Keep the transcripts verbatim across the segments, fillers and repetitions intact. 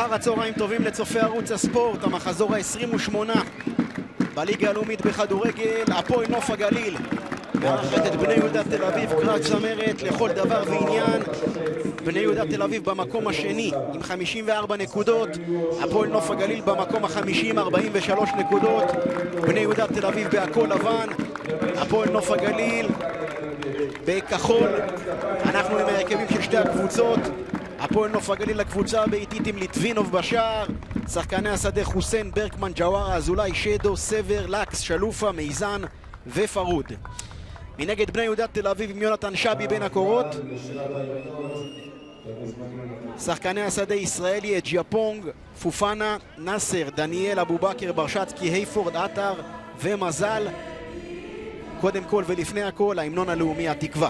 אחר הצהריים טובים לצופי ערוץ הספורט, המחזור ה-עשרים ושמונה בליגה הלאומית בכדורגל. הפועל נוף הגליל מארחת את בני יהודה תל אביב, קרב צמרת לכל דבר ועניין. בני יהודה תל אביב במקום השני עם חמישים וארבע נקודות, הפועל נוף הגליל במקום החמישי עם ארבעים ושלוש נקודות. בני יהודה תל אביב בהכל לבן, הפועל נוף הגליל בכחול. אנחנו עם ההרכבים של שתי הקבוצות. הפועל נוף הגליל לקבוצה הביתית עם ליטבינוב בשער, שחקני השדה חוסיין, ברקמן, ג'ווארה, אזולאי, שדו, סבר, לקס, שלופה, מיזן ופרוד. מנגד בני יהודה תל אביב עם יונתן שבי בין הקורות, שחקני השדה ישראלי, ג'יאפונג, פופנה, נאסר, דניאל, אבו בכר, ברשצקי, הייפורד, עטר ומזל. קודם כל ולפני הכל ההמנון הלאומי, התקווה.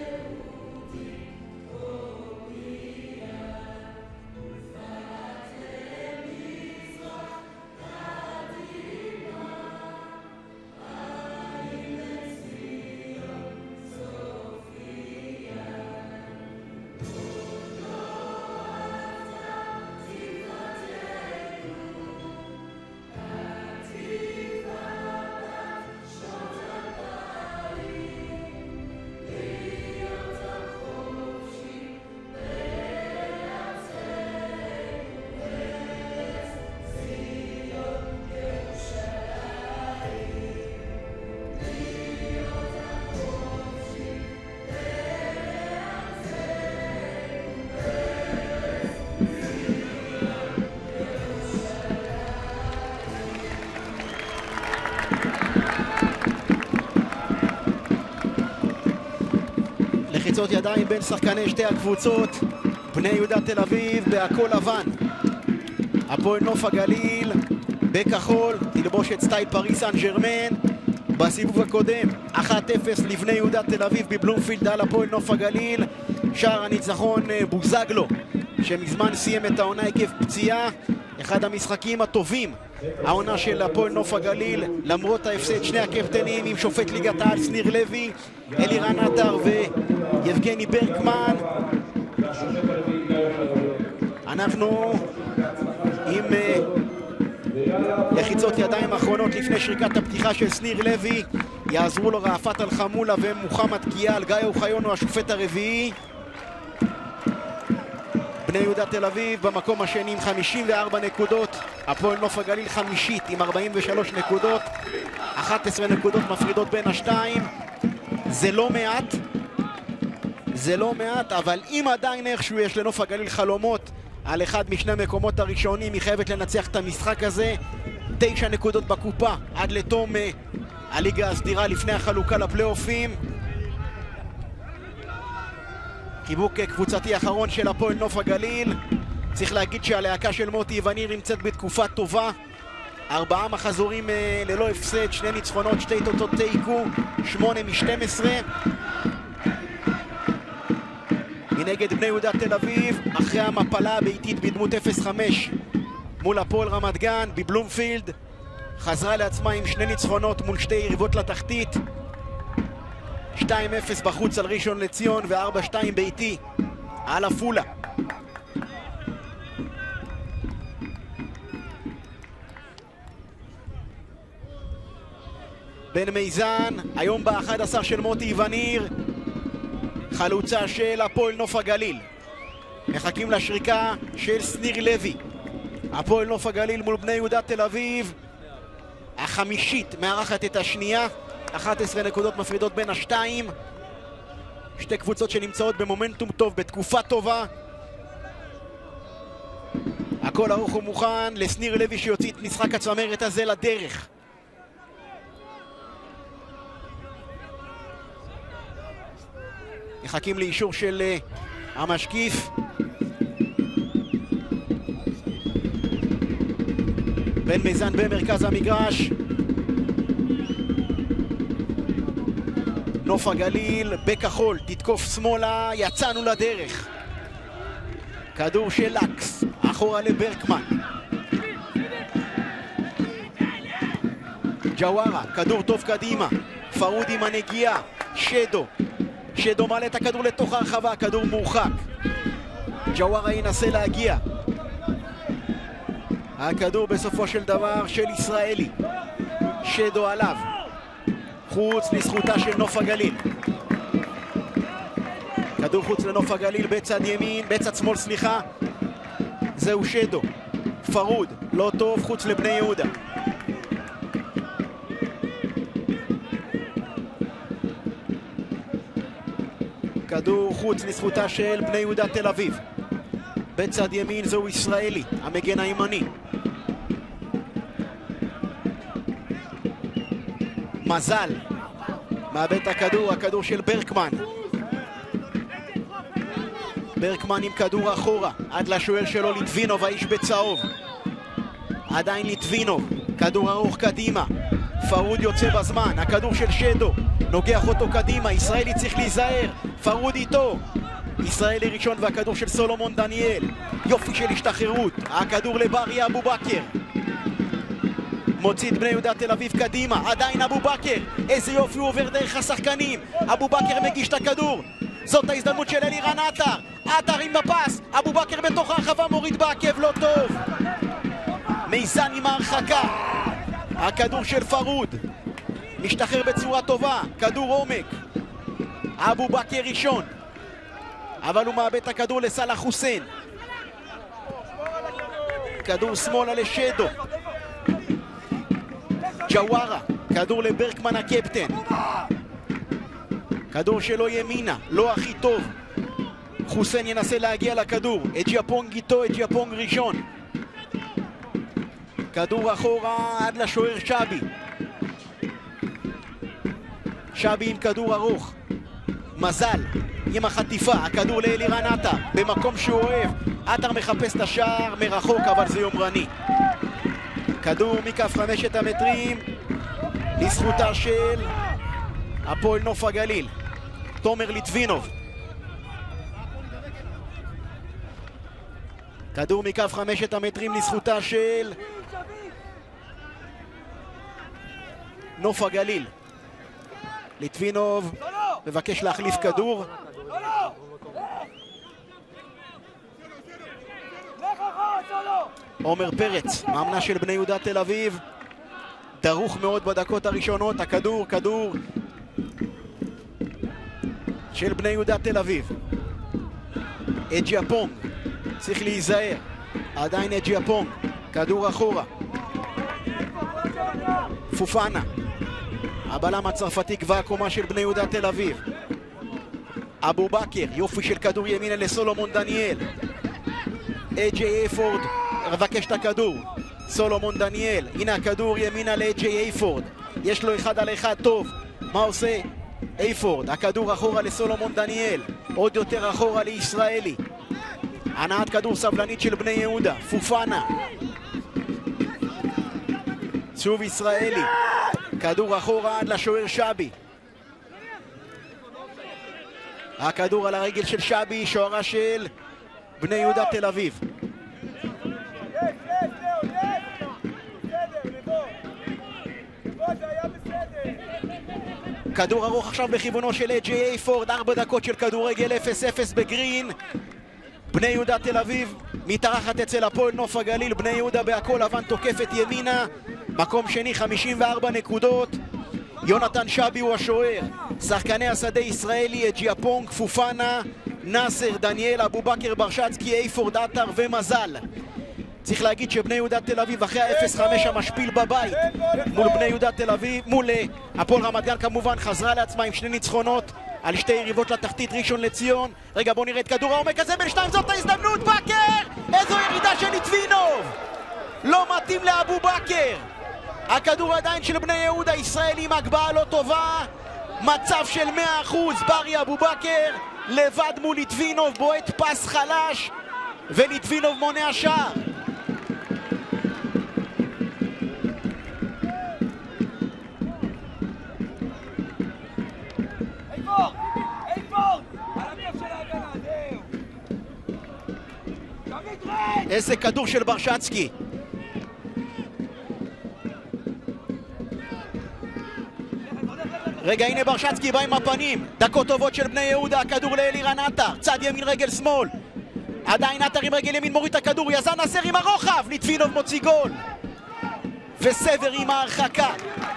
לחיצות ידיים בין שחקני שתי הקבוצות. בני יהודה תל אביב בהכל לבן, הפועל נוף הגליל בכחול, תלבושת סטייל פריס סן ז'רמן. בסיבוב הקודם אחת אפס לבני יהודה תל אביב בבלומפילד על הפועל נוף הגליל. שער הניצחון בוזגלו שמזמן סיים את העונה עקב פציעה. אחד המשחקים הטובים העונה של הפועל נוף הגליל למרות ההפסד. שני הקפטנים עם שופט ליגת העל שניר לוי, אלירן עטר ויבגני ברקמן. אנחנו עם לחיצות ידיים אחרונות לפני שריקת הפתיחה של שניר לוי. יעזרו לו רעפת אל חמולה ומוחמד קיאל. גיא אוחיון הוא השופט הרביעי. בני יהודה תל אביב במקום השני עם חמישים וארבע נקודות, הפועל נוף הגליל חמישית עם ארבעים ושלוש נקודות. אחת עשרה נקודות מפרידות בין השתיים. זה לא מעט, זה לא מעט, אבל אם עדיין איכשהו יש לנוף הגליל חלומות על אחד משני מקומות הראשונים, היא חייבת לנצח את המשחק הזה. תשע נקודות בקופה עד לתום הליגה הסדירה לפני החלוקה לפלייאופים. חיבוק קבוצתי אחרון של הפועל נוף הגליל. צריך להגיד שהלהקה של מוטי איווניר נמצאת בתקופה טובה. ארבעה מחזורים ללא הפסד, שני ניצחונות, שתי תוצאות תיקו, שמונה משתים עשרה. מנגד בני יהודה תל אביב אחרי המפלה הביתית בדמות אפס חמש מול הפועל רמת גן בבלומפילד, חזרה לעצמה עם שני ניצחונות מול שתי יריבות לתחתית. שתיים אפס בחוץ על ראשון לציון ו-ארבע שתיים ביתי על עפולה. בן מיזן היום ב-אחד עשר של מוטי איווניר, חלוצה של הפועל נוף הגליל. מחכים לשריקה של שניר לוי. הפועל נוף הגליל מול בני יהודה תל אביב, החמישית מארחת את השנייה. אחת עשרה נקודות מפרידות בין השתיים. שתי קבוצות שנמצאות במומנטום טוב, בתקופה טובה. הכל ערוך ומוכן לשניר לוי שיוציא את משחק הצמרת הזה לדרך. מחכים לאישור של המשקיף. בן מיזן במרכז המגרש. נוף הגליל בכחול, תתקוף שמאלה, יצאנו לדרך. כדור של לקס, אחורה לברקמן. ג'ווארה, כדור טוב קדימה. פרוד עם הנגיעה, שדו. שדו מעלה את הכדור לתוך הרחבה, כדור מורחק. ג'ווארה ינסה להגיע. הכדור בסופו של דבר של ישראלי. שדו עליו. חוץ לזכותה של נוף הגליל. כדור חוץ לנוף הגליל בצד ימין, בצד שמאל סליחה. זהו שדו. פרוד, לא טוב, חוץ לבני יהודה. כדור חוץ לזכותה של בני יהודה תל אביב. בצד ימין זהו ישראלי, המגן הימני. מזל. מאבד את הכדור, הכדור של ברקמן. ברקמן עם כדור אחורה, עד לשוער שלו ליטבינוב, האיש בצהוב. עדיין ליטבינוב, כדור ארוך קדימה. פרוד יוצא בזמן, הכדור של שדו. נוגח אותו קדימה, ישראלי צריך להיזהר. פרוד איתו. ישראלי ראשון והכדור של סולומון דניאל. יופי של השתחררות. הכדור לבריה אבו בכר. מוציא את בני יהודה תל אביב קדימה. עדיין אבו בכר. איזה יופי הוא עובר דרך השחקנים. אבו בכר מגיש את הכדור. זאת ההזדמנות של אלירן עטר. עטר עם הפס. אבו בכר בתוך הרחבה מוריד בעקב, לא טוב. מיזן עם ההרחקה. הכדור של פרוד. משתחרר בצורה טובה. כדור עומק. אבו בכר ראשון. אבל הוא מאבד את הכדור לסלח חוסיין. כדור שמאלה לשדו. ג'ווארה. כדור לברקמן הקפטן. כדור שלו ימינה, לא הכי טוב. חוסיין ינסה להגיע לכדור. אג'יאפונג איתו, אג'יאפונג ראשון. כדור אחורה עד לשוער שבי. שבי עם כדור ארוך. מזל עם החטיפה, הכדור לאלירן עטר במקום שהוא אוהב. עטר מחפש את השער מרחוק, אבל זה יומרני. כדור מכף חמשת המטרים לזכותה של הפועל נוף הגליל. תומר ליטבינוב. כדור מכף חמשת המטרים לזכותה של נוף הגליל. ליטבינוב מבקש להחליף כדור. עומר פרץ, מאמנה של בני יהודה תל אביב, דרוך מאוד בדקות הראשונות. הכדור, כדור של בני יהודה תל אביב. אג'יאפונג, צריך להיזהר. עדיין אג'יאפונג, כדור אחורה. פופנה, הבלם הצרפתי גבוה הקומה של בני יהודה תל אביב. אבו בכר, יופי של כדור ימינה לסולומון דניאל. אג'יי אייפורד מבקש את הכדור. סולומון דניאל, הנה הכדור ימינה לאג'יי אייפורד. יש לו אחד על אחד טוב. מה עושה אייפורד? הכדור אחורה לסולומון דניאל. עוד יותר אחורה לישראלי. הנעת כדור סבלנית של בני יהודה. פופנה. שוב ישראלי. כדור אחורה עד לשוער שבי. הכדור על הרגל של שבי, שוערה של בני יהודה תל אביב. כדור ארוך עכשיו בכיוונו של אג'יי אייפורד. ארבע דקות של כדורגל, אפס אפס בגרין. בני יהודה תל אביב מתארחת אצל הפועל נוף הגליל. בני יהודה בהכל לבן תוקפת ימינה. מקום שני, חמישים וארבע נקודות. יונתן שבי הוא השוער. שחקני השדה ישראלי, אג'יאפונג, פופנה, נאסר, דניאל, אבו בכר, ברשצקי, אייפורד, עטר ומזל. צריך להגיד שבני יהודה תל אביב אחרי ה-אפס חמש המשפיל בבית מול בני יהודה תל אביב, מול הפועל רמת גן כמובן, חזרה לעצמה עם שני ניצחונות על שתי יריבות לתחתית, ראשון לציון. רגע, בוא נראה את כדור העומק הזה בין שתיים, זאת ההזדמנות. בכר! איזו ירידה של ליטבינוב! לא מתאים לאבו בכר. הכדור עדיין של בני יהודה, ישראלי עם הגבהה לא טובה. מצב של מאה אחוז, בריה אבו בכר לבד מול ליטבינוב, בועט פס חלש וליטבינוב מונע שער. איזה כדור של ברשצקי. רגע, הנה ברשצקי בא עם הפנים. דקות טובות של בני יהודה, הכדור לאלירן עטר, צד ימין רגל שמאל. עדיין עטר עם רגל ימין מוריד את הכדור, יזן נאסר עם הרוחב, ליטבינוב מוציא גול וסבר עם ההרחקה.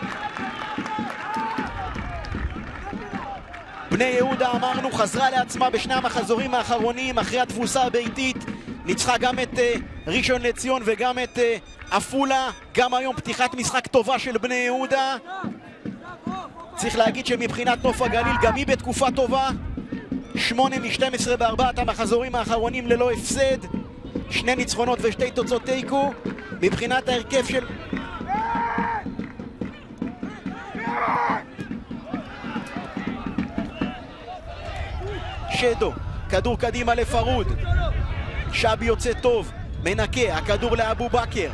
בני יהודה אמרנו חזרה לעצמה בשני המחזורים האחרונים אחרי התבוסה הביתית, ניצחה גם את uh, ראשון לציון וגם את uh, עפולה. גם היום פתיחת משחק טובה של בני יהודה. צריך להגיד שמבחינת נוף הגליל גם היא בתקופה טובה, שמונה משתים עשרה בארבעת המחזורים האחרונים ללא הפסד, שני ניצחונות ושתי תוצאות תיקו. מבחינת ההרכב של שדו, כדור קדימה לפרוד, שבי יוצא טוב, מנקה, הכדור לאבו בכר,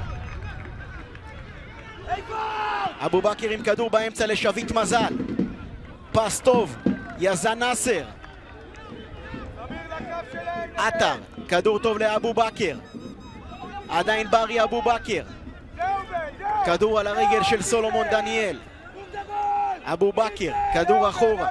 אבו בכר עם כדור באמצע לשביט מזל, פס טוב, יזן נאסר, עטר, כדור טוב לאבו בכר, עדיין ברי אבו בכר, כדור על הרגל של סולומון דניאל, אבו בכר, כדור אחורה,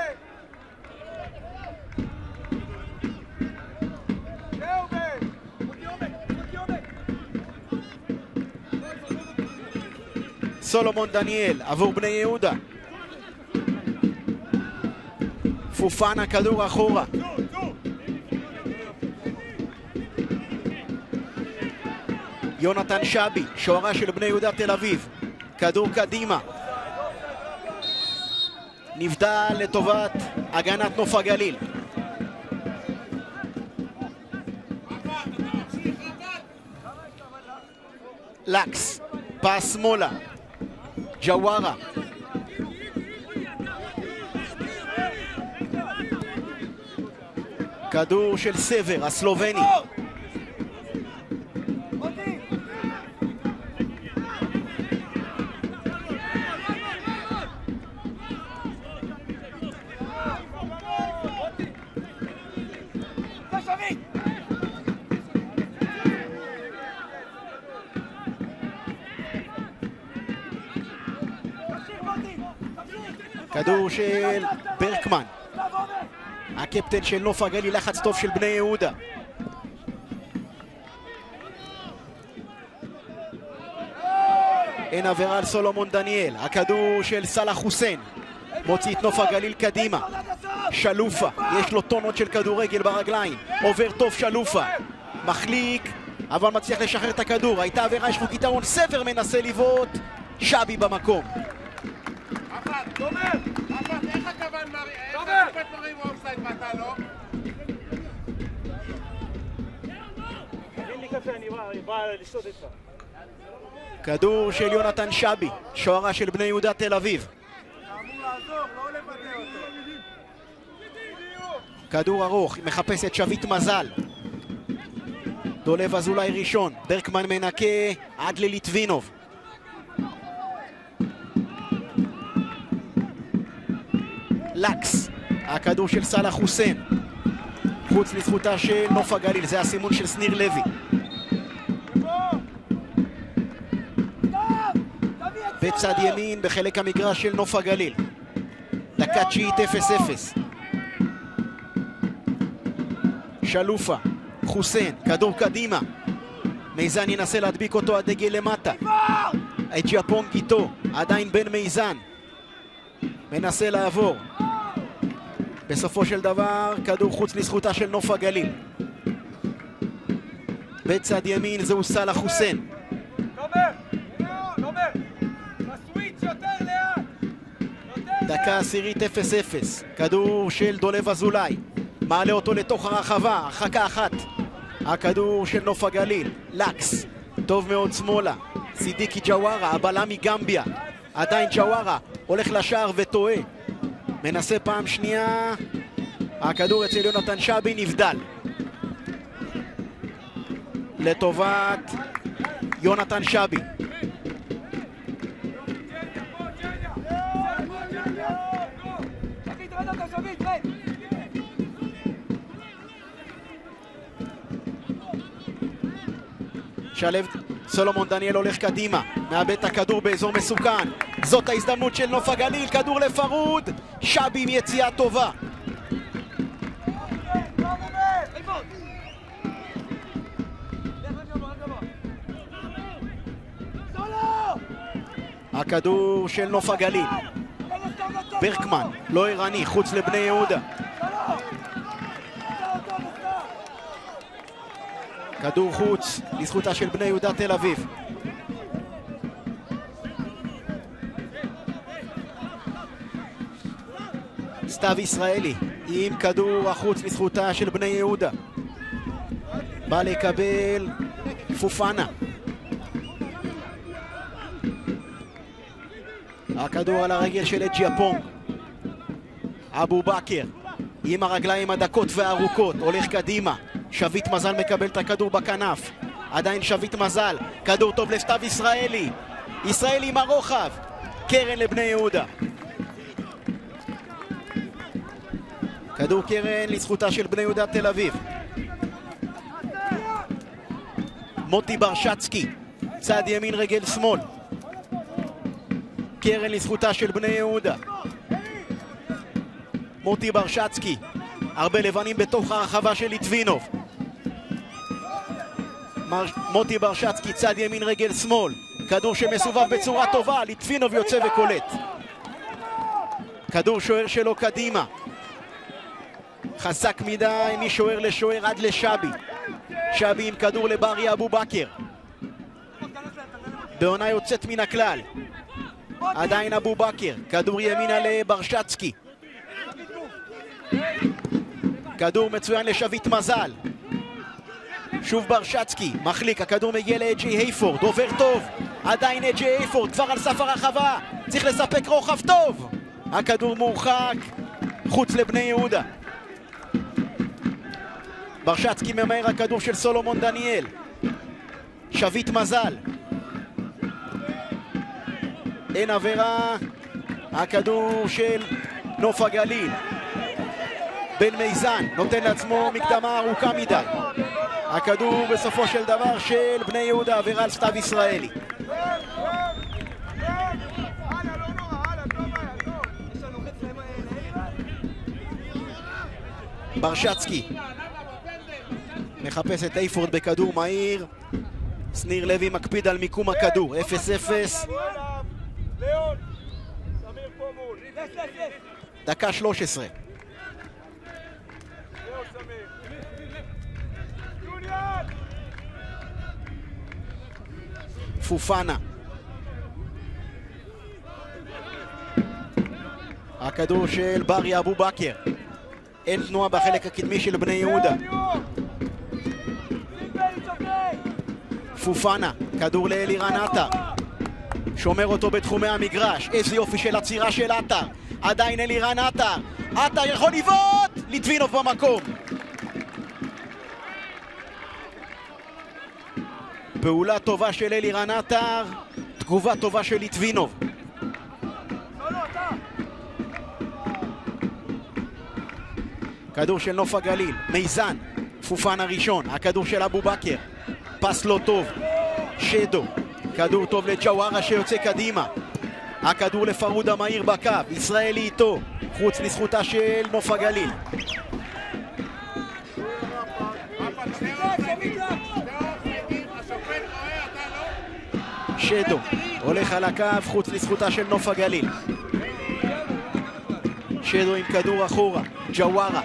סולומון דניאל עבור בני יהודה, פופנה, כדור אחורה, יונתן שבי, שוערה של בני יהודה תל אביב, כדור קדימה, נבדל לטובת הגנת נוף הגליל, לקס, פס שמאלה, ג'ווארה, כדור של סבר, הסלובני, כדור של ברקמן, הקפטן של נוף הגליל, לחץ טוב של בני יהודה, אין עבירה על סולומון דניאל, הכדור של סלאח חוסיין, מוציא את נוף הגליל קדימה, שלופה, יש לו טונות של כדורגל ברגליים, עובר טוב שלופה, מחליק, אבל מצליח לשחרר את הכדור, הייתה עבירה, יש לו קיטרון, סבר מנסה לבעוט, שבי במקום. תומר, איך הכוון מרי? איך השופט מרי הוא אופסייד ואתה לא? תגיד לי קפה, אני בא לשתות איתך. כדור של יונתן שבי, שוערה של בני יהודה תל אביב. אמור לעזור, לא לבטא אותו. כדור ארוך, מחפש את שביט מזל. דולב אזולאי ראשון, ברקמן מנקה עד לליטבינוב. לקס, הכדור של סלאח חוסיין, חוץ לזכותה של נוף הגליל, זה הסימון של שניר לוי. בצד ימין בחלק המגרש של נוף הגליל, דקה תשיעית אפס אפס. שלופה, חוסיין, כדור קדימה, מיזן ינסה להדביק אותו עד דגל למטה, את ג'פונג איתו, עדיין בן מיזן מנסה לעבור, בסופו של דבר כדור חוץ לזכותה של נוף הגליל. בצד ימין זהו סלאח חוסיין. דקה עשירית אפס אפס, כדור של דולב אזולאי, מעלה אותו לתוך הרחבה, הרחקה אחת, הכדור של נוף הגליל, לקס, טוב מאוד שמאלה, סידיקי ג'ווארה, הבלם מגמביה, עדיין ג'ווארה, הולך לשער וטועה, מנסה פעם שנייה, הכדור אצל יונתן שבי, נבדל לטובת יונתן שבי. שלב, סולומון דניאל הולך קדימה, מאבד את הכדור באזור מסוכן, זאת ההזדמנות של נוף הגליל, כדור לפרוד, שבי עם יציאה טובה. הכדור של נוף הגליל. ברקמן, לא ערני, חוץ לבני יהודה. כדור חוץ לזכותה של בני יהודה תל אביב. סתיו ישראלי עם כדור החוץ לזכותה של בני יהודה. בא לקבל פופנה. הכדור על הרגל של אג'יאפונג. אבו בכר עם הרגליים הדקות והארוכות הולך קדימה. שביט מזל מקבל את הכדור בכנף. עדיין שביט מזל. כדור טוב לסתיו ישראלי. ישראלי עם הרוחב. קרן לבני יהודה. כדור קרן לזכותה של בני יהודה תל אביב. מוטי ברשצקי, צד ימין רגל שמאל. קרן לזכותה של בני יהודה. מוטי ברשצקי, הרבה לבנים בתוך הרחבה של ליטבינוב. מר... מוטי ברשצקי, צד ימין רגל שמאל. כדור שמסובב בצורה טובה, ליטבינוב יוצא וקולט. כדור שוער שלו קדימה. חזק מדי משוער לשוער עד לשבי. שבי עם כדור לברי אבו בכר. בעונה יוצאת מן הכלל. עדיין אבו בכר, כדור ימינה לברשצקי. כדור מצוין לשביט מזל. שוב ברשצקי, מחליק, הכדור מגיע לאג'י הייפורד, עובר טוב. עדיין אג'י הייפורד, כבר על סף הרחבה. צריך לספק רוחב טוב. הכדור מורחק, חוץ לבני יהודה. ברשצקי ממהר, הכדור של סולומון דניאל. שביט מזל. אין עבירה. הכדור של נוף הגליל. בן מיזן נותן לעצמו מקדמה ארוכה מדי. הכדור בסופו של דבר של בני יהודה, עבירה על סתיו ישראלי. ברשצקי מחפש את הייפורד בכדור מהיר. שניר לוי מקפיד על מיקום הכדור. אפס אפס. דקה שלוש עשרה. פופנה. הכדור של ברי אבו בכר. אין תנועה בחלק הקדמי של בני יהודה. פופנה, כדור לאלירן עטר. שומר אותו בתחומי המגרש. איזה יופי של עצירה של עטר. עדיין אלירן עטר. עטר יכול לבעוט! ליטבינוב במקום. פעולה טובה של אלירן עטר. תגובה טובה של ליטבינוב. כדור של נוף הגליל, מיזן, פופן הראשון, הכדור של אבו בכר, פס לא טוב, שדו, כדור טוב לג'ווארה שיוצא קדימה, הכדור לפרוד המהיר בקו, ישראלי איתו, חוץ לזכותה של נוף הגליל. שדו, הולך על הקו, חוץ לזכותה של נוף הגליל. שדו עם כדור אחורה, ג'ווארה.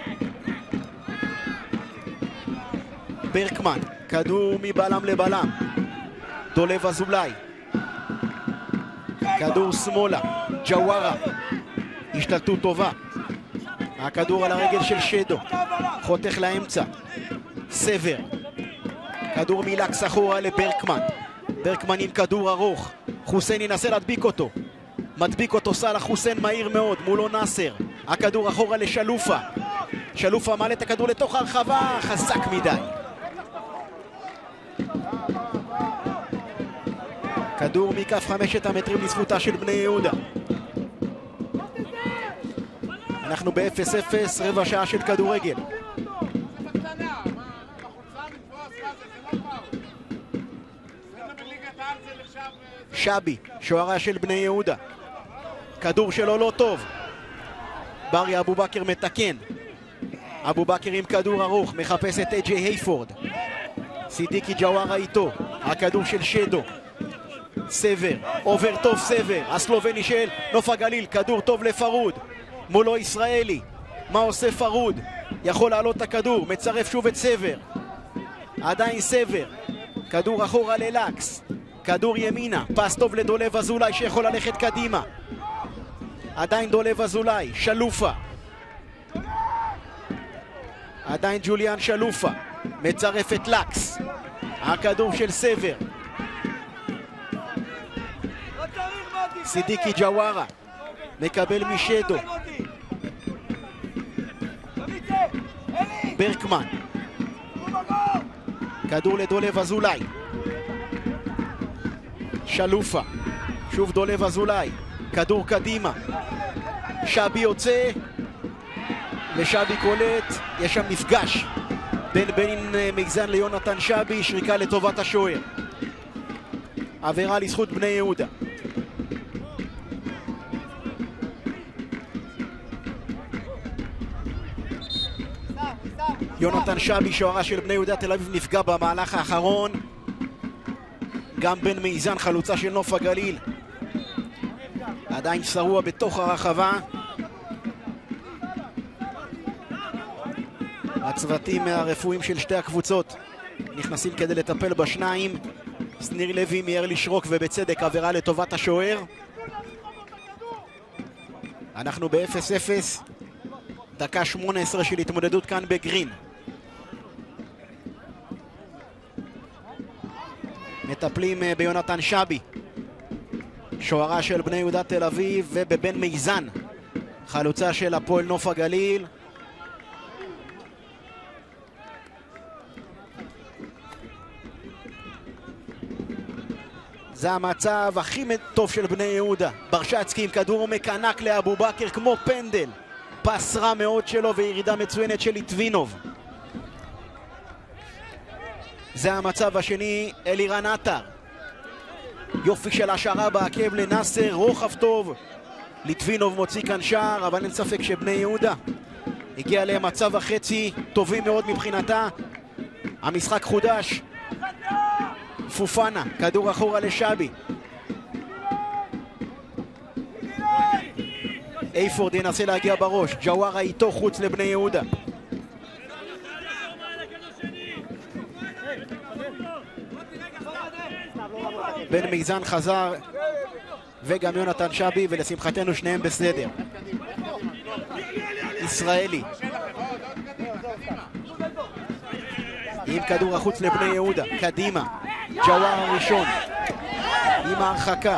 ברקמן, כדור מבלם לבלם. דולב אזולאי. כדור שמאלה, ג'ווארה. השתלטות טובה. הכדור על הרגל של שדו. חותך לאמצע. סבר. כדור מילקס אחורה לברקמן. ברקמן עם כדור ארוך. חוסיין ינסה להדביק אותו. מדביק אותו סלח חוסיין מהיר מאוד, מולו נאסר. הכדור אחורה לשלופה. שלופה מעלה את הכדור לתוך הרחבה, חזק מדי. כדור מכף חמשת המטרים לזכותה של בני יהודה. אנחנו ב-אפס אפס, רבע שעה של כדורגל. שבי, שוערה של בני יהודה. כדור שלו לא טוב. ברי אבו בכר מתקן. אבו בכר עם כדור ארוך, מחפש את אג'י הייפורד. סידיקי ג'ווארה איתו. הכדור של שדו. סבר, עובר טוב סבר, הסלובני של נוף הגליל, כדור טוב לפרוד, מולו ישראלי, מה עושה פרוד? יכול לעלות את הכדור, מצרף שוב את סבר, עדיין סבר, כדור אחורה ללקס, כדור ימינה, פס טוב לדולב אזולאי שיכול ללכת קדימה, עדיין דולב אזולאי, שלופה, עדיין ג'וליאן שלופה, מצרף את לקס, הכדור של סבר, סידיקי ג'ווארה מקבל משדו, ברקמן, כדור לדולב אזולאי, שלופה, שוב דולב אזולאי, כדור קדימה, שבי יוצא ושבי קולט, יש שם מפגש בין בן מגזן ליונתן שבי, שריקה לטובת השוער, עבירה לזכות בני יהודה. יונתן שבי, שוערה של בני יהודה תל אביב, נפגע במהלך האחרון. גם בן מאיזן, חלוצה של נוף הגליל, עדיין שרוע בתוך הרחבה. הצוותים הרפואיים של שתי הקבוצות נכנסים כדי לטפל בשניים. שניר לוי מיהר לשרוק ובצדק, עבירה לטובת השוער. אנחנו ב-אפס אפס, דקה שמונה עשרה של התמודדות כאן בגרין. מטפלים ביונתן שבי, שוערה של בני יהודה תל אביב, ובבן מאיזן, חלוצה של הפועל נוף הגליל. זה המצב הכי טוב של בני יהודה. ברשצקי עם כדור מקנק לאבו בכר כמו פנדל, פס רע מאוד שלו וירידה מצוינת של ליטבינוב. זה המצב השני, אלירן עטר, יופי של השערה בעקב לנאסר, רוחב טוב, ליטבינוב מוציא כאן שער, אבל אין ספק שבני יהודה הגיע למצב החצי טובים מאוד מבחינתה. המשחק חודש, פופנה, כדור אחורה לשבי, אייפורד ינסה להגיע בראש, ג'ווארה איתו חוץ לבני יהודה. בן מאיזן חזר וגם יונתן שבי, ולשמחתנו שניהם בסדר. ישראלי עם כדור החוץ לבני יהודה, קדימה, ג'ווארה ראשון עם ההרחקה,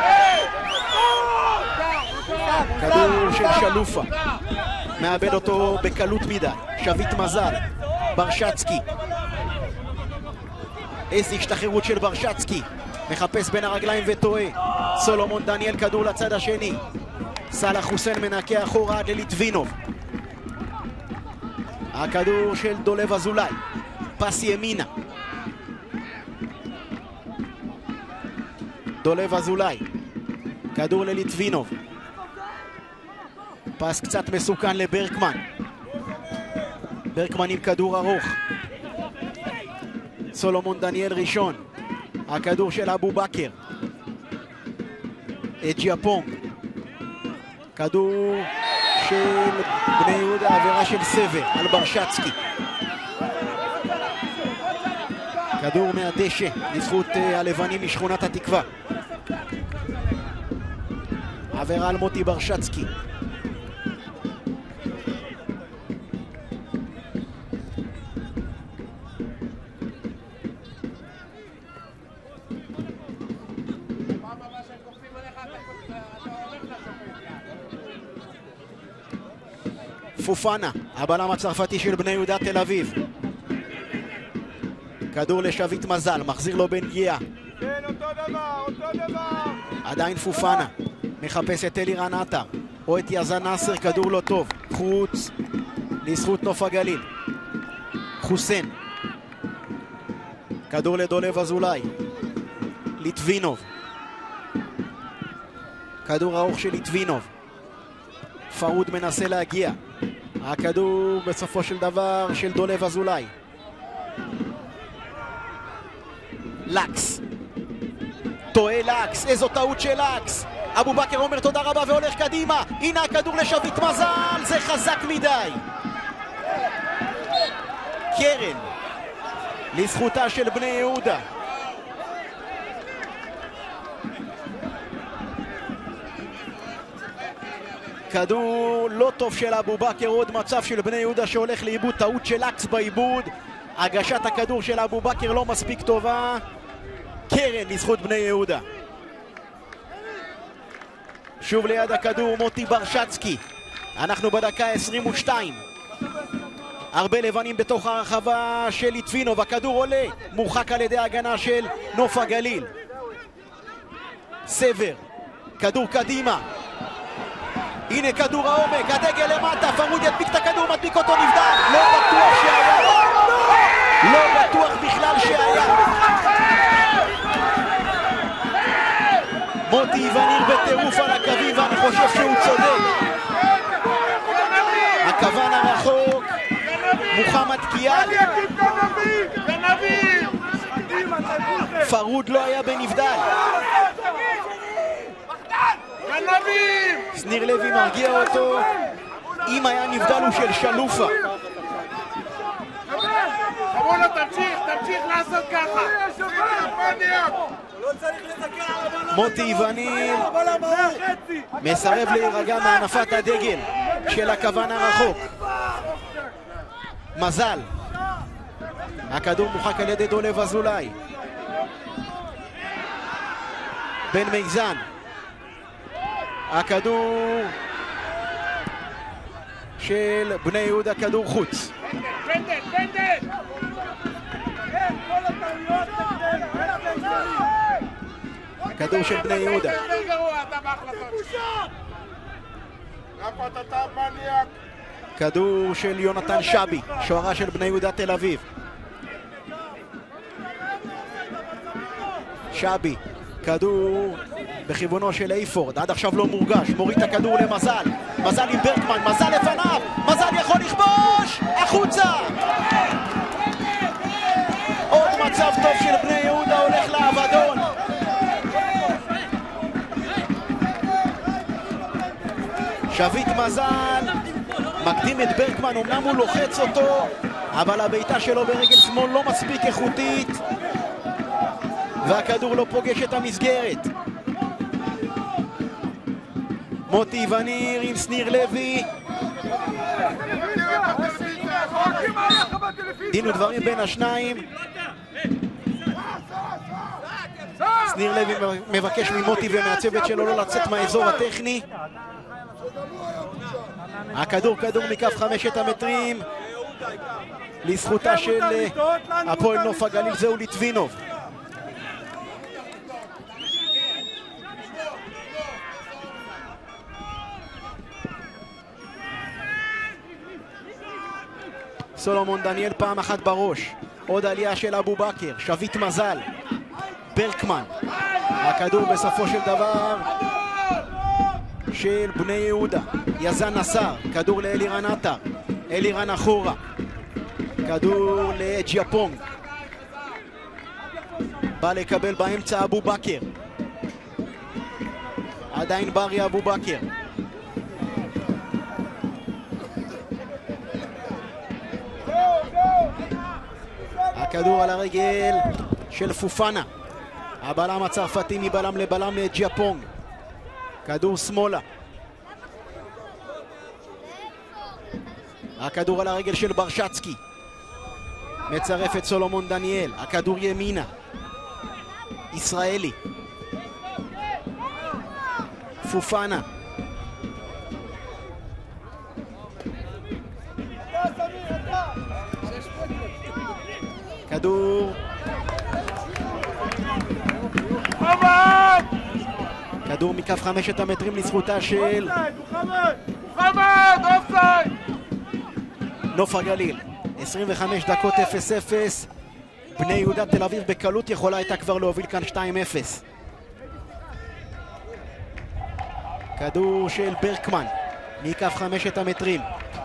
כדור של שלופה, מאבד אותו בקלות מדי, שביט מזל, ברשצקי, איזו השתחררות של ברשצקי, מחפש בין הרגליים וטועה, סולומון דניאל, כדור לצד השני, סלח חוסן מנקה אחורה עד לליטבינוב, הכדור של דולב אזולאי, פס ימינה, דולב אזולאי, כדור לליטבינוב, פס קצת מסוכן לברקמן, ברקמן עם כדור ארוך, סולומון דניאל ראשון, הכדור של אבו בכר, ג'יאפונג, כדור של בני יהודה, עבירה של סבר על ברשצקי, כדור מהדשא לזכות הלבנים משכונת התקווה, עבירה על מוטי ברשצקי, פופנה, הבלם הצרפתי של בני יהודה תל אביב, כדור לשביט מזל, מחזיר לו בן גיאה, כן, אותו דבר, אותו דבר. עדיין פופנה, מחפש את אלירן עטר או את יזן נאסר, כדור לא טוב, חוץ לזכות נוף הגליל, חוסן, כדור לדולב אזולאי, ליטבינוב, כדור ארוך של ליטבינוב, פרוד מנסה להגיע, הכדור בסופו של דבר של דולב אזולאי, לקס, טועה לקס, איזו טעות של לקס. אבו בכר אומר תודה רבה והולך קדימה. הנה הכדור לשביט מזל, זה חזק מדי. קרן לזכותה של בני יהודה. כדור לא טוב של אבו בכר, עוד מצב של בני יהודה שהולך לאיבוד, טעות של לקס באיבוד. הגשת הכדור של אבו בכר לא מספיק טובה. קרן לזכות בני יהודה. שוב ליד הכדור מוטי ברשצקי. אנחנו בדקה עשרים ושתיים. הרבה לבנים בתוך הרחבה של ליטבינוב. הכדור עולה, מורחק על ידי ההגנה של נוף הגליל. סבר, כדור קדימה. הנה כדור העומק, הדגל למטה, פרוד ידביק את הכדור, מדביק אותו, נבדל. לא בטוח שהיה. לא בטוח בכלל שהיה. מוטי וניר בטירוף על הקווים, ואני חושב שהוא צודק. הכוון הרחוק, מוחמד קיאל. פרוד לא היה בנבדל. שניר לוי מרגיע אותו. אם היה נבדל הוא של שלופה. אמרו לו תמשיך, תמשיך לעשות ככה. מוטי וניר מסרב להירגע מהנפת הדגל של הכוון הרחוק. מזל. הכדור מוחק על ידי דולב אזולאי. בן מיזן. הכדור של בני יהודה, כדור חוץ. פנדל, פנדל! הכדור של בני יהודה. כדור של יונתן שבי, שוערה של בני יהודה תל אביב. שבי, כדור בכיוונו של אייפורד, עד עכשיו לא מורגש, מוריד את הכדור למזל. מזל עם ברקמן, מזל לפניו, מזל יכול לכבוש, החוצה! עוד מצב טוב של בני יהודה, הולך לאבדון. שביט מזל מקדים את ברקמן, אמנם הוא לוחץ אותו, אבל הביתה שלו ברגל שמאל לא מספיק איכותית, והכדור לא פוגש את המסגרת. מוטי וניר עם שניר לוי. דין ודברים בין השניים. שניר לוי מבקש ממוטי ומהצוות שלו לא לצאת מהאזור הטכני. הכדור כדור מכף חמשת המטרים לזכותה של הפועל נוף הגליל, זהו ליטבינוב. סולומון דניאל פעם אחת בראש, עוד עלייה של אבו בכר, שביט מזל, ברקמן. הכדור בסופו של דבר של בני יהודה, יזן נסר, כדור לאלירן עטר, אלירן אחורה, כדור לג'יאפונג, בא לקבל באמצע אבו בכר, עדיין ברי אבו בכר. הכדור על הרגל של פופנה, הבלם הצרפתי מבלם לבלם לג'יאפונג, כדור שמאלה. הכדור על הרגל של ברשצקי, מצרף את סולומון דניאל, הכדור ימינה, ישראלי, פופנה, כדור כדור מכף חמשת המטרים לזכותה של נוף הגליל. עשרים וחמש דקות אפס אפס. בני יהודה תל אביב בקלות יכולה הייתה כבר להוביל כאן שתיים אפס. כדור של ברקמן מכף חמשת המטרים,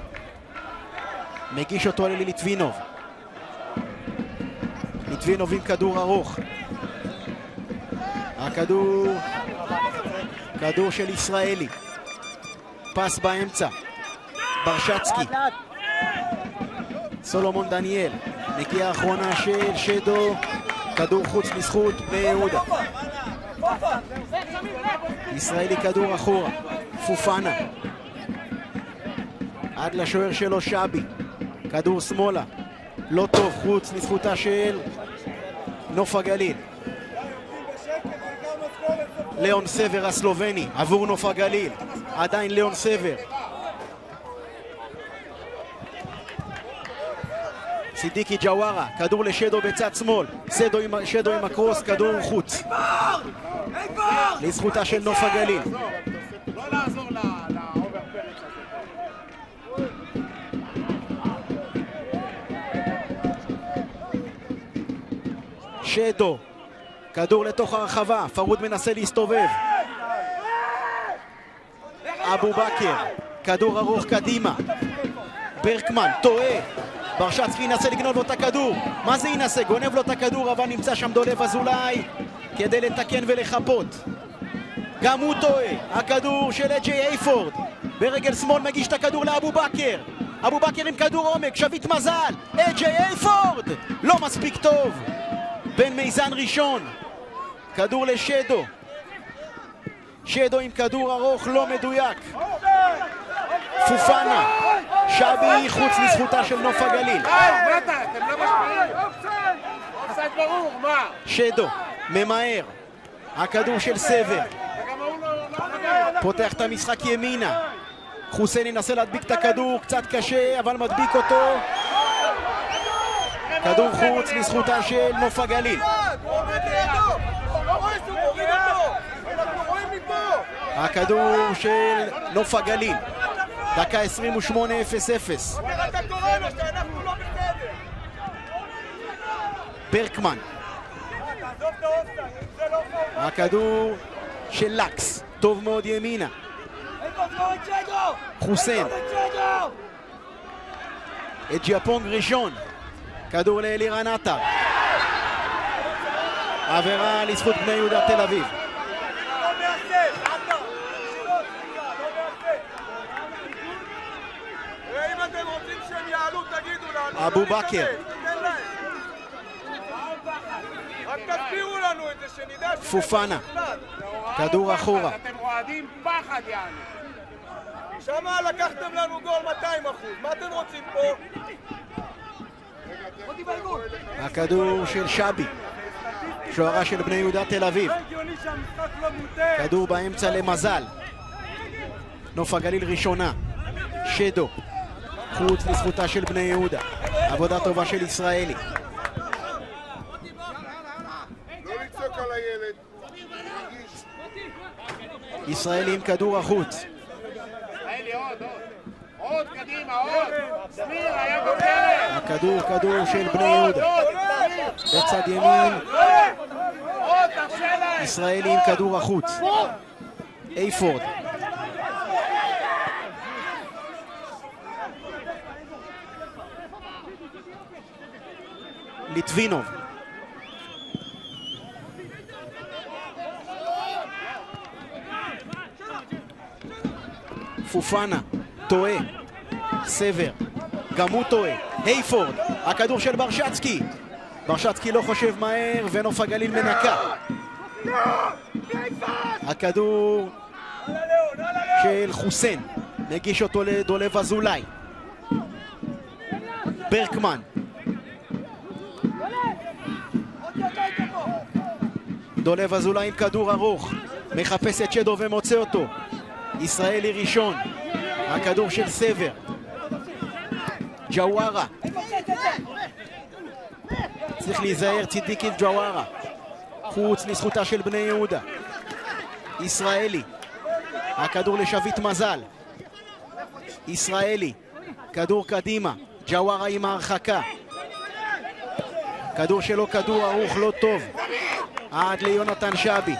מגיש אותו לליטבינוב. ליטבינוב עם כדור ארוך, הכדור, כדור של ישראלי. פס באמצע. ברשצקי. סולומון דניאל. נגיעה האחרונה של שדו. כדור חוץ לזכות בני יהודה. ישראלי כדור אחורה. פופנה. עד לשוער שלו שבי. כדור שמאלה. לא טוב, חוץ לזכותה של נוף הגליל. ליאון סבר הסלובני עבור נוף הגליל. עדיין ליאון סבר. סידיקי ג'ווארה, כדור לשדו בצד שמאל. שדו עם, שדו עם הקרוס, כדור חוץ. לזכותה של נוף הגליל. לא לעזור לאובר פרץ הזה. שדו, כדור לתוך הרחבה, פרוד מנסה להסתובב. אבו בכר, כדור ארוך קדימה. ברקמן, טועה. ברשצקי ינסה לגנוב לו את הכדור. מה זה ינסה? גונב לו את הכדור, אבל נמצא שם דולב אזולאי כדי לתקן ולחפות. גם הוא טועה. הכדור של אג'יי אייפורד. ברגל שמאל מגיש את הכדור לאבו בכר. אבו בכר עם כדור עומק, שביט מזל. אג'יי אייפורד! לא מספיק טוב. בן מיזן ראשון. כדור לשדו. שדו עם כדור ארוך לא מדויק. פופנה. שבי חוץ לזכותה של נוף הגליל. מה אתה? אתם לא משפיעים? אופסייד ברור, מה? שדו, ממהר. הכדור של סבר. פותח את המשחק ימינה. חוסיין ינסה להדביק את הכדור, קצת קשה, אבל מדביק אותו. כדור חוץ לזכותה של נוף הגליל. הכדור של נוף הגליל. דקה עשרים ושמונה אפס אפס. ברקמן. הכדור של לקס. טוב מאוד ימינה. חוסיין. את ג'יאפונג ראשון. כדור לאלירן עטר. עבירה לזכות בני יהודה תל אביב. אם אתם רוצים שהם יעלו, תגידו לנו. אבו בכר. רק תסבירו לנו את זה, שנדע... פופנה. כדור אחורה. אתם רועדים פחד, יעני. שמה לקחתם לנו גול מאתיים אחוז. מה אתם רוצים פה? הכדור של שבי. שוערה של בני יהודה תל אביב. כדור באמצע למזל. נוף הגליל ראשונה. שדו. חוץ לזכותה של בני יהודה. עבודה טובה של ישראלי. לא לצעוק על הילד. ישראלי עם כדור החוץ. ישראלי, עוד, עוד. עוד קדימה, עוד. סמיר, היה בקרב. הכדור, כדור של בני יהודה. בצד ימין. עוד, תרשה להם. ישראלי עם כדור החוץ. אייפורד. ליטבינוב. פופנה, טועה. סבר, גם הוא טועה. אייפורד, הכדור של ברשצקי. ברשצקי לא חושב מהר ונוף הגליל מנקה. הכדור של חוסיין, מגיש אותו לדולב אזולאי. ברקמן. דולב אזולאי עם כדור ארוך, מחפש את שדו ומוצא אותו. ישראלי ראשון. הכדור של סבר. ג'ווארה. צריך להיזהר, צידיקי ג'ווארה. חוץ לזכותה של בני יהודה. ישראלי. הכדור לשביט מזל. ישראלי. כדור קדימה. ג'ווארה עם ההרחקה. כדור שלו כדור ארוך לא טוב. עד ליונתן שבי.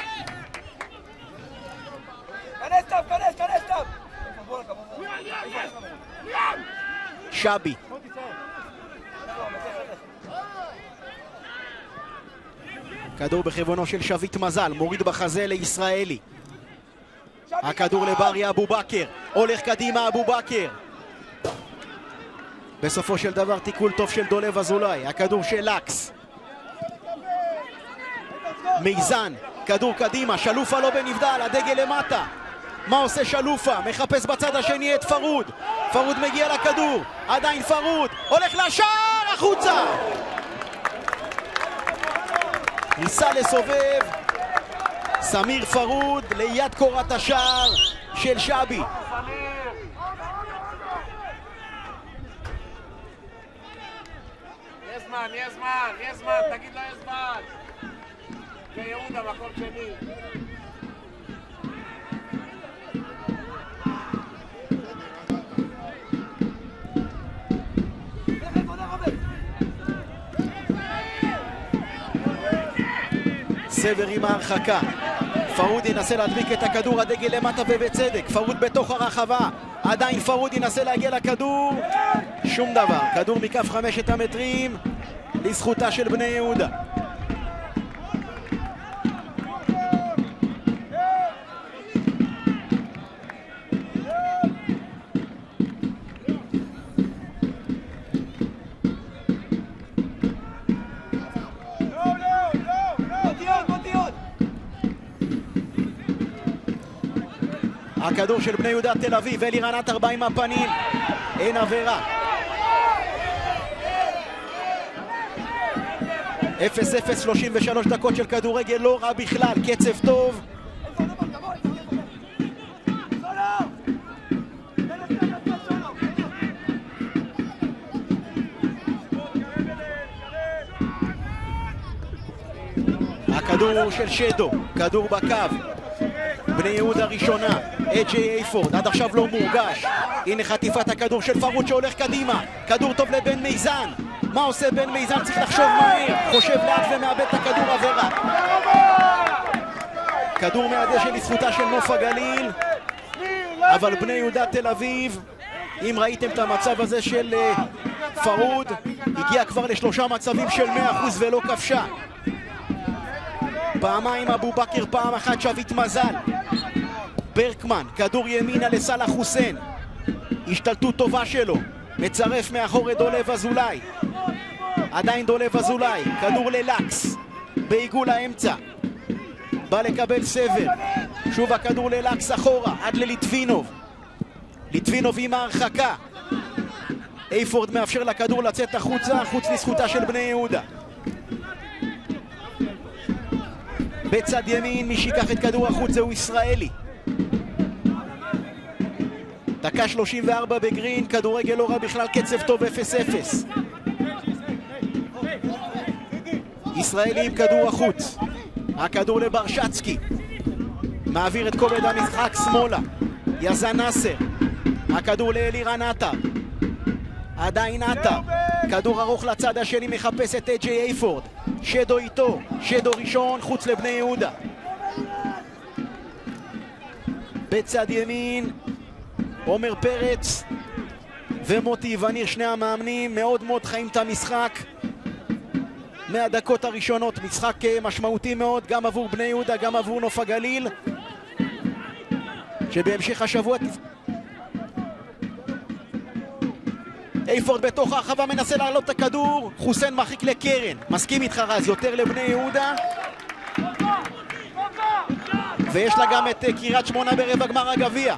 כנס טוב, כנס, כנס טוב! שבי. כדור בכיוונו של שביט מזל, מוריד בחזה לישראלי. הכדור לבריה אבו בכר, הולך קדימה אבו בכר. בסופו של דבר תיקול טוב של דולב אזולאי. הכדור של לקס. מיזן, כדור קדימה, שלופה לא בנבדל, הדגל למטה. מה עושה שלופה? מחפש בצד השני את פרוד. פרוד מגיע לכדור, עדיין פרוד, הולך לשער, החוצה! ניסה לסובב סמיר פרוד ליד קורת השער של שבי. יש זמן, יש זמן, יש זמן, תגיד לו יש זמן. ויהודה מקום שני. סבר עם ההרחקה. פרוד ינסה להדביק את הכדור, הדגל למטה ובצדק. פרוד בתוך הרחבה, עדיין פרוד ינסה להגיע לכדור, שום דבר. כדור מכף חמשת המטרים לזכותה של בני יהודה. הכדור של בני יהודה תל אביב, אלירן עטר בא עם הפנים, אין עבירה. אפס אפס, שלושים ושלוש דקות של כדורגל, לא רע בכלל, קצב טוב. הכדור של שדו, כדור בקו. בני יהודה ראשונה, אג'יי אייפורד, עד עכשיו לא מורגש. הנה חטיפת הכדור של פרוד שהולך קדימה. כדור טוב לבן מיזן. מה עושה בן מיזן? צריך לחשוב מהר. חושב לאט ומאבד את הכדור, עבירה. כדור מהדשא לזכותה של נוף הגליל. אבל בני יהודה תל אביב, אם ראיתם את המצב הזה של פרוד, הגיע כבר לשלושה מצבים של מאה אחוז ולא כבשה. פעמיים אבו בכר, פעם אחת שביט מזל. ברקמן, כדור ימינה לסלח חוסיין. השתלטות טובה שלו. מצרף מאחור את דולב אזולאי. עדיין דולב אזולאי. כדור ללקס. בעיגול האמצע. בא לקבל סבר. שוב הכדור ללקס אחורה. עד לליטבינוב. ליטבינוב עם ההרחקה. אייפורד מאפשר לכדור לצאת החוצה. חוץ לזכותה של בני יהודה. בצד ימין, מי שיקח את כדור החוץ זהו ישראלי. דקה שלושים וארבע בגרין, כדורגל לא רע בכלל, קצב טוב אפס אפס. ישראלי עם כדור החוץ. הכדור לברשצקי. מעביר את כובד המשחק שמאלה. יזן נאסר. הכדור לאלירן עטר. עדיין עטר. כדור ארוך לצד השני, מחפש את אג'יי אייפורד. שדו איתו, שדו ראשון, חוץ לבני יהודה. בצד ימין, עומר פרץ ומוטי וניר, שני המאמנים, מאוד מאוד חיים את המשחק מהדקות הראשונות. משחק משמעותי מאוד, גם עבור בני יהודה, גם עבור נוף הגליל, שבהמשך השבוע... אייפורד בתוך הרחבה מנסה לעלות את הכדור, חוסיין מרחיק לקרן. מסכים איתך רז, יותר לבני יהודה. ויש לה גם את קריית שמונה ברבע גמר הגביע.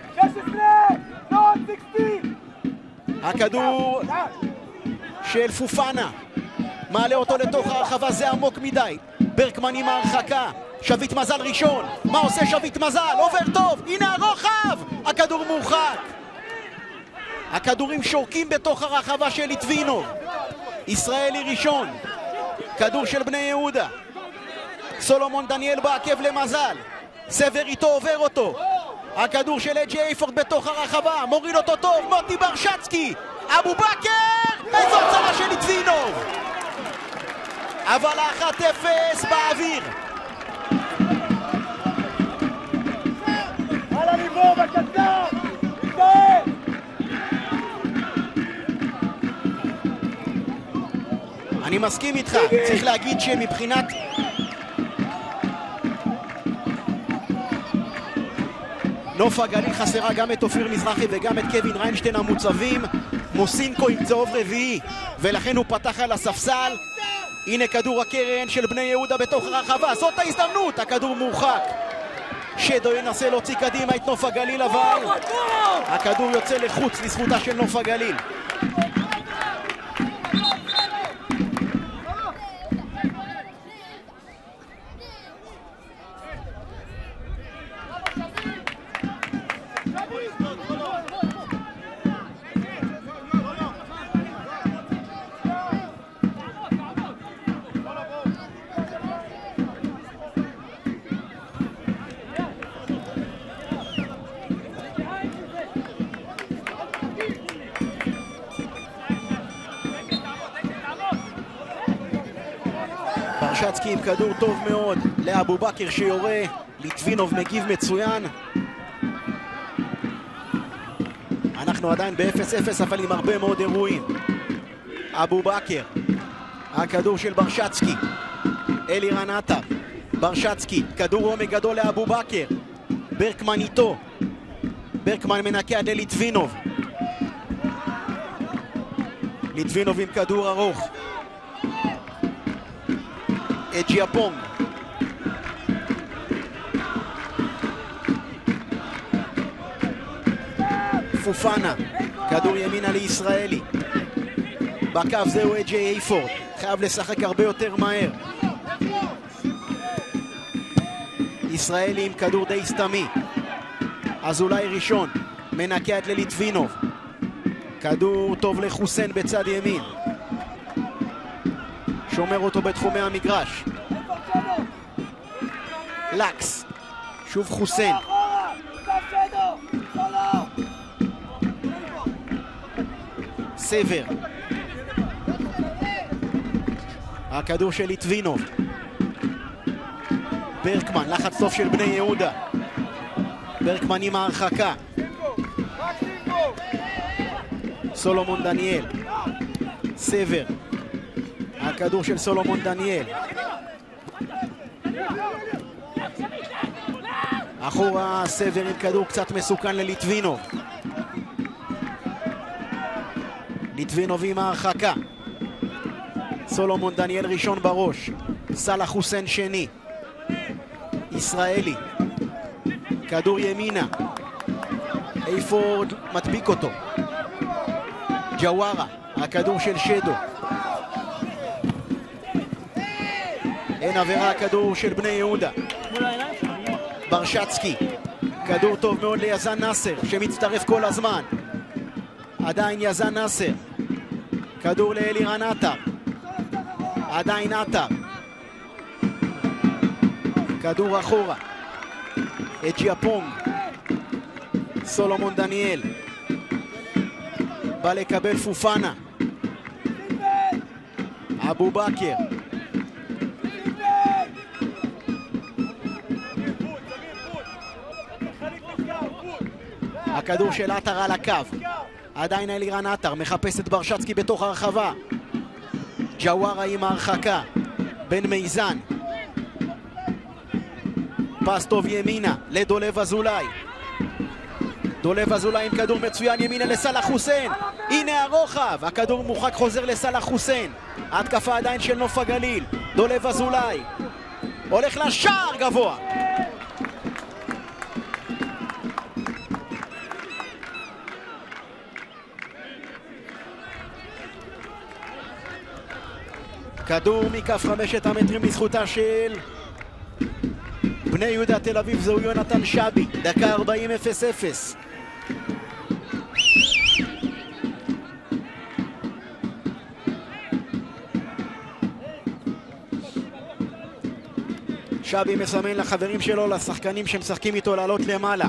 הכדור של פופנה, מעלה אותו לתוך הרחבה, זה עמוק מדי. ברקמן עם ההרחקה, שביט מזל ראשון. מה עושה שביט מזל? עובר טוב, הנה הרוחב, הכדור מורחק. הכדורים שורקים בתוך הרחבה של ליטבינוב. ישראלי ראשון. כדור של בני יהודה. סולומון דניאל בעקב למזל. סבר איתו, עובר אותו. הכדור של אג'יי אייפורד בתוך הרחבה. מוריד אותו טוב, מוטי ברשצקי. אבו בכר! איזו הצלה של ליטבינוב. אבל אחת אפס באוויר. על הליבור בקצר! ישראל! אני מסכים איתך, צריך להגיד שמבחינת נוף הגליל חסרה גם את אופיר מזרחי וגם את קווין ריינשטיין המוצבים. מוסינקו עם צהוב רביעי ולכן הוא פתח על הספסל. הנה כדור הקרן של בני יהודה בתוך הרחבה, זאת ההזדמנות, הכדור מורחק. שדו ינסה להוציא קדימה את נוף הגליל אבל הכדור יוצא לחוץ לזכותה של נוף הגליל. ברשצקי עם כדור טוב מאוד לאבו בכר שיורה, ליטבינוב מגיב מצוין. אנחנו עדיין ב-אפס אפס אבל עם הרבה מאוד אירועים. אבו בכר, הכדור של ברשצקי, אלירן עטר, ברשצקי, כדור עומק גדול לאבו בכר, ברקמן איתו, ברקמן מנקה עד ליטבינוב, ליטבינוב עם כדור ארוך, אג'יאפונג, פופנה, כדור ימינה לישראלי, בקו זהו אג'י אייפורד, חייב לשחק הרבה יותר מהר. ישראלי עם כדור די סתמי, אזולאי ראשון, מנקה עד לליטבינוב, כדור טוב לחוסן בצד ימין, שומר אותו בתחומי המגרש. לקס, שוב חוסן, סבר, הכדור של ליטבינוב, ברקמן, לחץ טוב של בני יהודה, ברקמן עם ההרחקה, סולומון דניאל, סבר, הכדור של סולומון דניאל, אחורה סבר עם כדור קצת מסוכן לליטבינוב, ליטבינוב עם ההרחקה, סולומון דניאל ראשון בראש, סלח חוסן שני, ישראלי, כדור ימינה, אייפורד מדביק אותו, ג'ווארה, הכדור של שדו, אין עבירה, הכדור של בני יהודה, ברשצקי, כדור טוב מאוד ליזן נאסר שמצטרף כל הזמן, עדיין יזן נאסר, כדור לאלירן עטר, עדיין עטר, כדור אחורה, אג'יאפונג, סולומון דניאל, בא לקבל פופנה, אבו בכר, הכדור של עטר על הקו, עדיין אלירן עטר מחפש את ברשצקי בתוך הרחבה, ג'ווארה עם ההרחקה, בן מיזן, פס טוב ימינה לדולב אזולאי, דולב אזולאי עם כדור מצוין ימינה לסלח חוסן, הנה הרוחב, הכדור מוחק חוזר לסלח חוסן, התקפה עדיין של נוף הגליל, דולב אזולאי הולך לשער גבוה, כדור מכף חמשת המטרים לזכותה של בני יהודה תל אביב, זהו יונתן שבי, דקה ארבעים אפס אפס. שבי מסמן לחברים שלו, לשחקנים שמשחקים איתו, לעלות למעלה.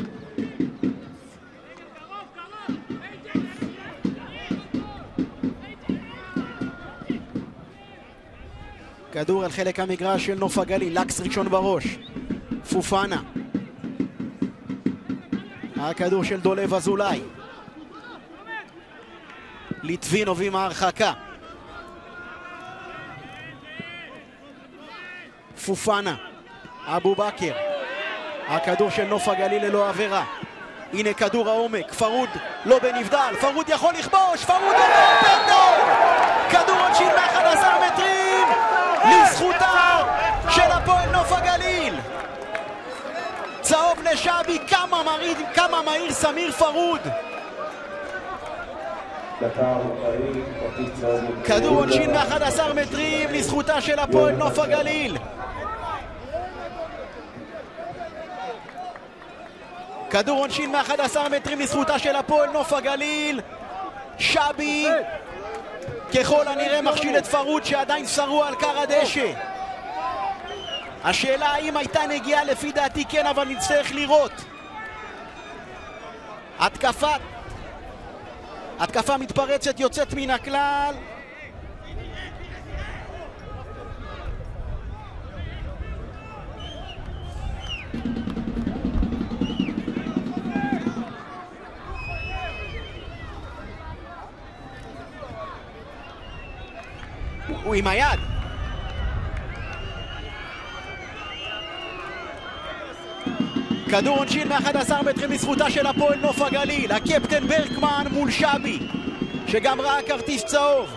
כדור על חלק המגרש של נוף הגליל, לקס ראשון בראש, פופנה, הכדור של דולב אזולאי, ליטבינוב עם ההרחקה, פופנה, אבו בכר, הכדור של נוף הגליל ללא עבירה. הנה כדור העומק, פרוד לא בנבדל, פרוד יכול לכבוש, פרוד עובר פנדל! כדור עונשין מ-אחד עשר מטרים לזכותה של הפועל נוף הגליל. צהוב לשבי, כמה מהיר, כמה מהיר סמיר פרוד. כדור עונשין מ-אחד עשר מטרים לזכותה של הפועל נוף הגליל. כדור עונשין מ-אחד עשר מטרים לזכותה של הפועל נוף הגליל. שבי ככל הנראה מכשיל את פרוד שעדיין שרוע על קר הדשא. השאלה האם הייתה נגיעה, לפי דעתי כן, אבל נצטרך לראות. התקפה התקפה מתפרצת, יוצאת מן הכלל. הוא עם היד. כדור עונשין מ-אחד עשר מטרים לזכותה של הפועל נוף הגליל. הקפטן ברקמן מול שבי, שגם ראה כרטיס צהוב.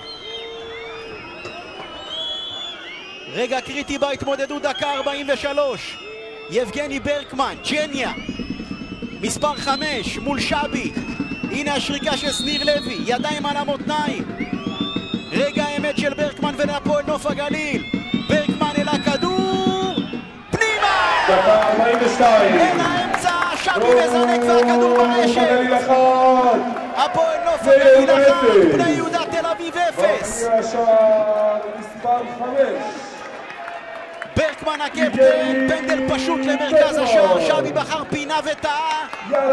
רגע קריטי בהתמודדות, דקה ארבעים ושלוש. יבגני ברקמן, צ'ניה, מספר חמש מול שבי. הנה השריקה של שניר לוי, ידיים על המותניים. רגע האמת של ברקמן ולהפועל נוף הגליל. ברקמן אל הכדור, פנימה! דקה ארבעים ושתיים. אל האמצע, שבי מזנק והכדור ברשת. הפועל נוף הגליל אחת, בני יהודה תל אביב אפס. מספר חמש. ברקמן הקפטן, פנדל פשוט למרכז השער, שבי בחר פינה וטעה.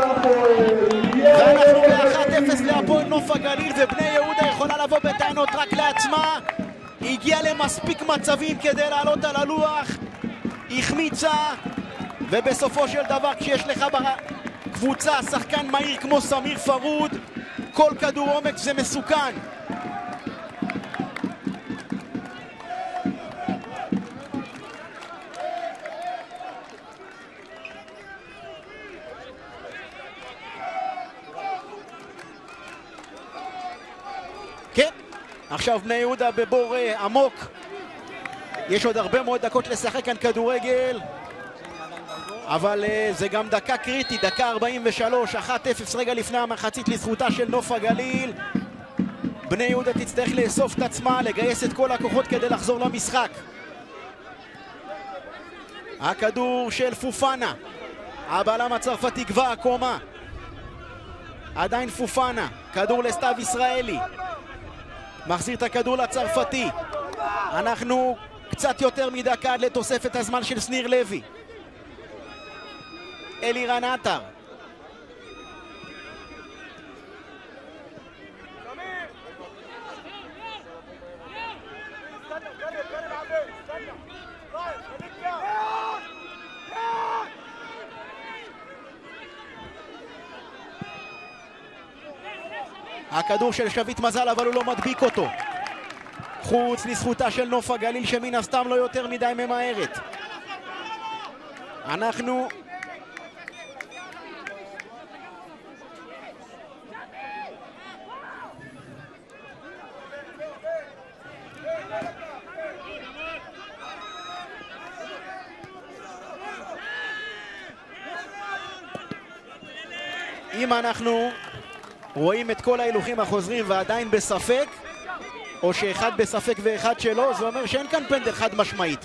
ואנחנו ב-אחת אפס להפועל נוף הגליל, ובני יהודה יכולה לבוא בטענות רק לעצמה. הגיעה למספיק מצבים כדי לעלות על הלוח, החמיצה, ובסופו של דבר כשיש לך בקבוצה שחקן מהיר כמו סמיר פרוד, כל כדור עומק זה מסוכן. כן, עכשיו בני יהודה בבור עמוק. יש עוד הרבה מאוד דקות לשחק כאן כדורגל, אבל uh, זה גם דקה קריטית, דקה ארבעים ושלוש, אחת אפס רגע לפני המחצית לזכותה של נוף הגליל. בני יהודה תצטרך לאסוף את עצמה, לגייס את כל הכוחות כדי לחזור למשחק. הכדור של פופנה, הבלם הצרפתי גבע הקומה, עדיין פופנה, כדור לסתיו ישראלי, מחזיר את הכדור לצרפתי. אנחנו קצת יותר מדקה עד לתוספת הזמן של שניר לוי. אלירן עטר, הכדור של שביט מזל, אבל הוא לא מדביק אותו. חוץ לזכותה של נוף הגליל, שמן הסתם לא יותר מדי ממהרת. אנחנו אם אנחנו רואים את כל ההילוכים החוזרים ועדיין בספק, או שאחד בספק ואחד שלא, זה אומר שאין כאן פנדל חד משמעית.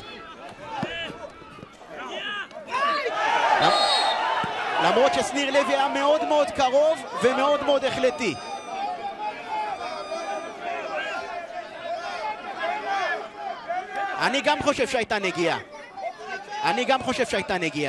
למרות ששניר לוי היה מאוד מאוד קרוב ומאוד מאוד החלטי. אני גם חושב שהייתה נגיעה. אני גם חושב שהייתה נגיעה.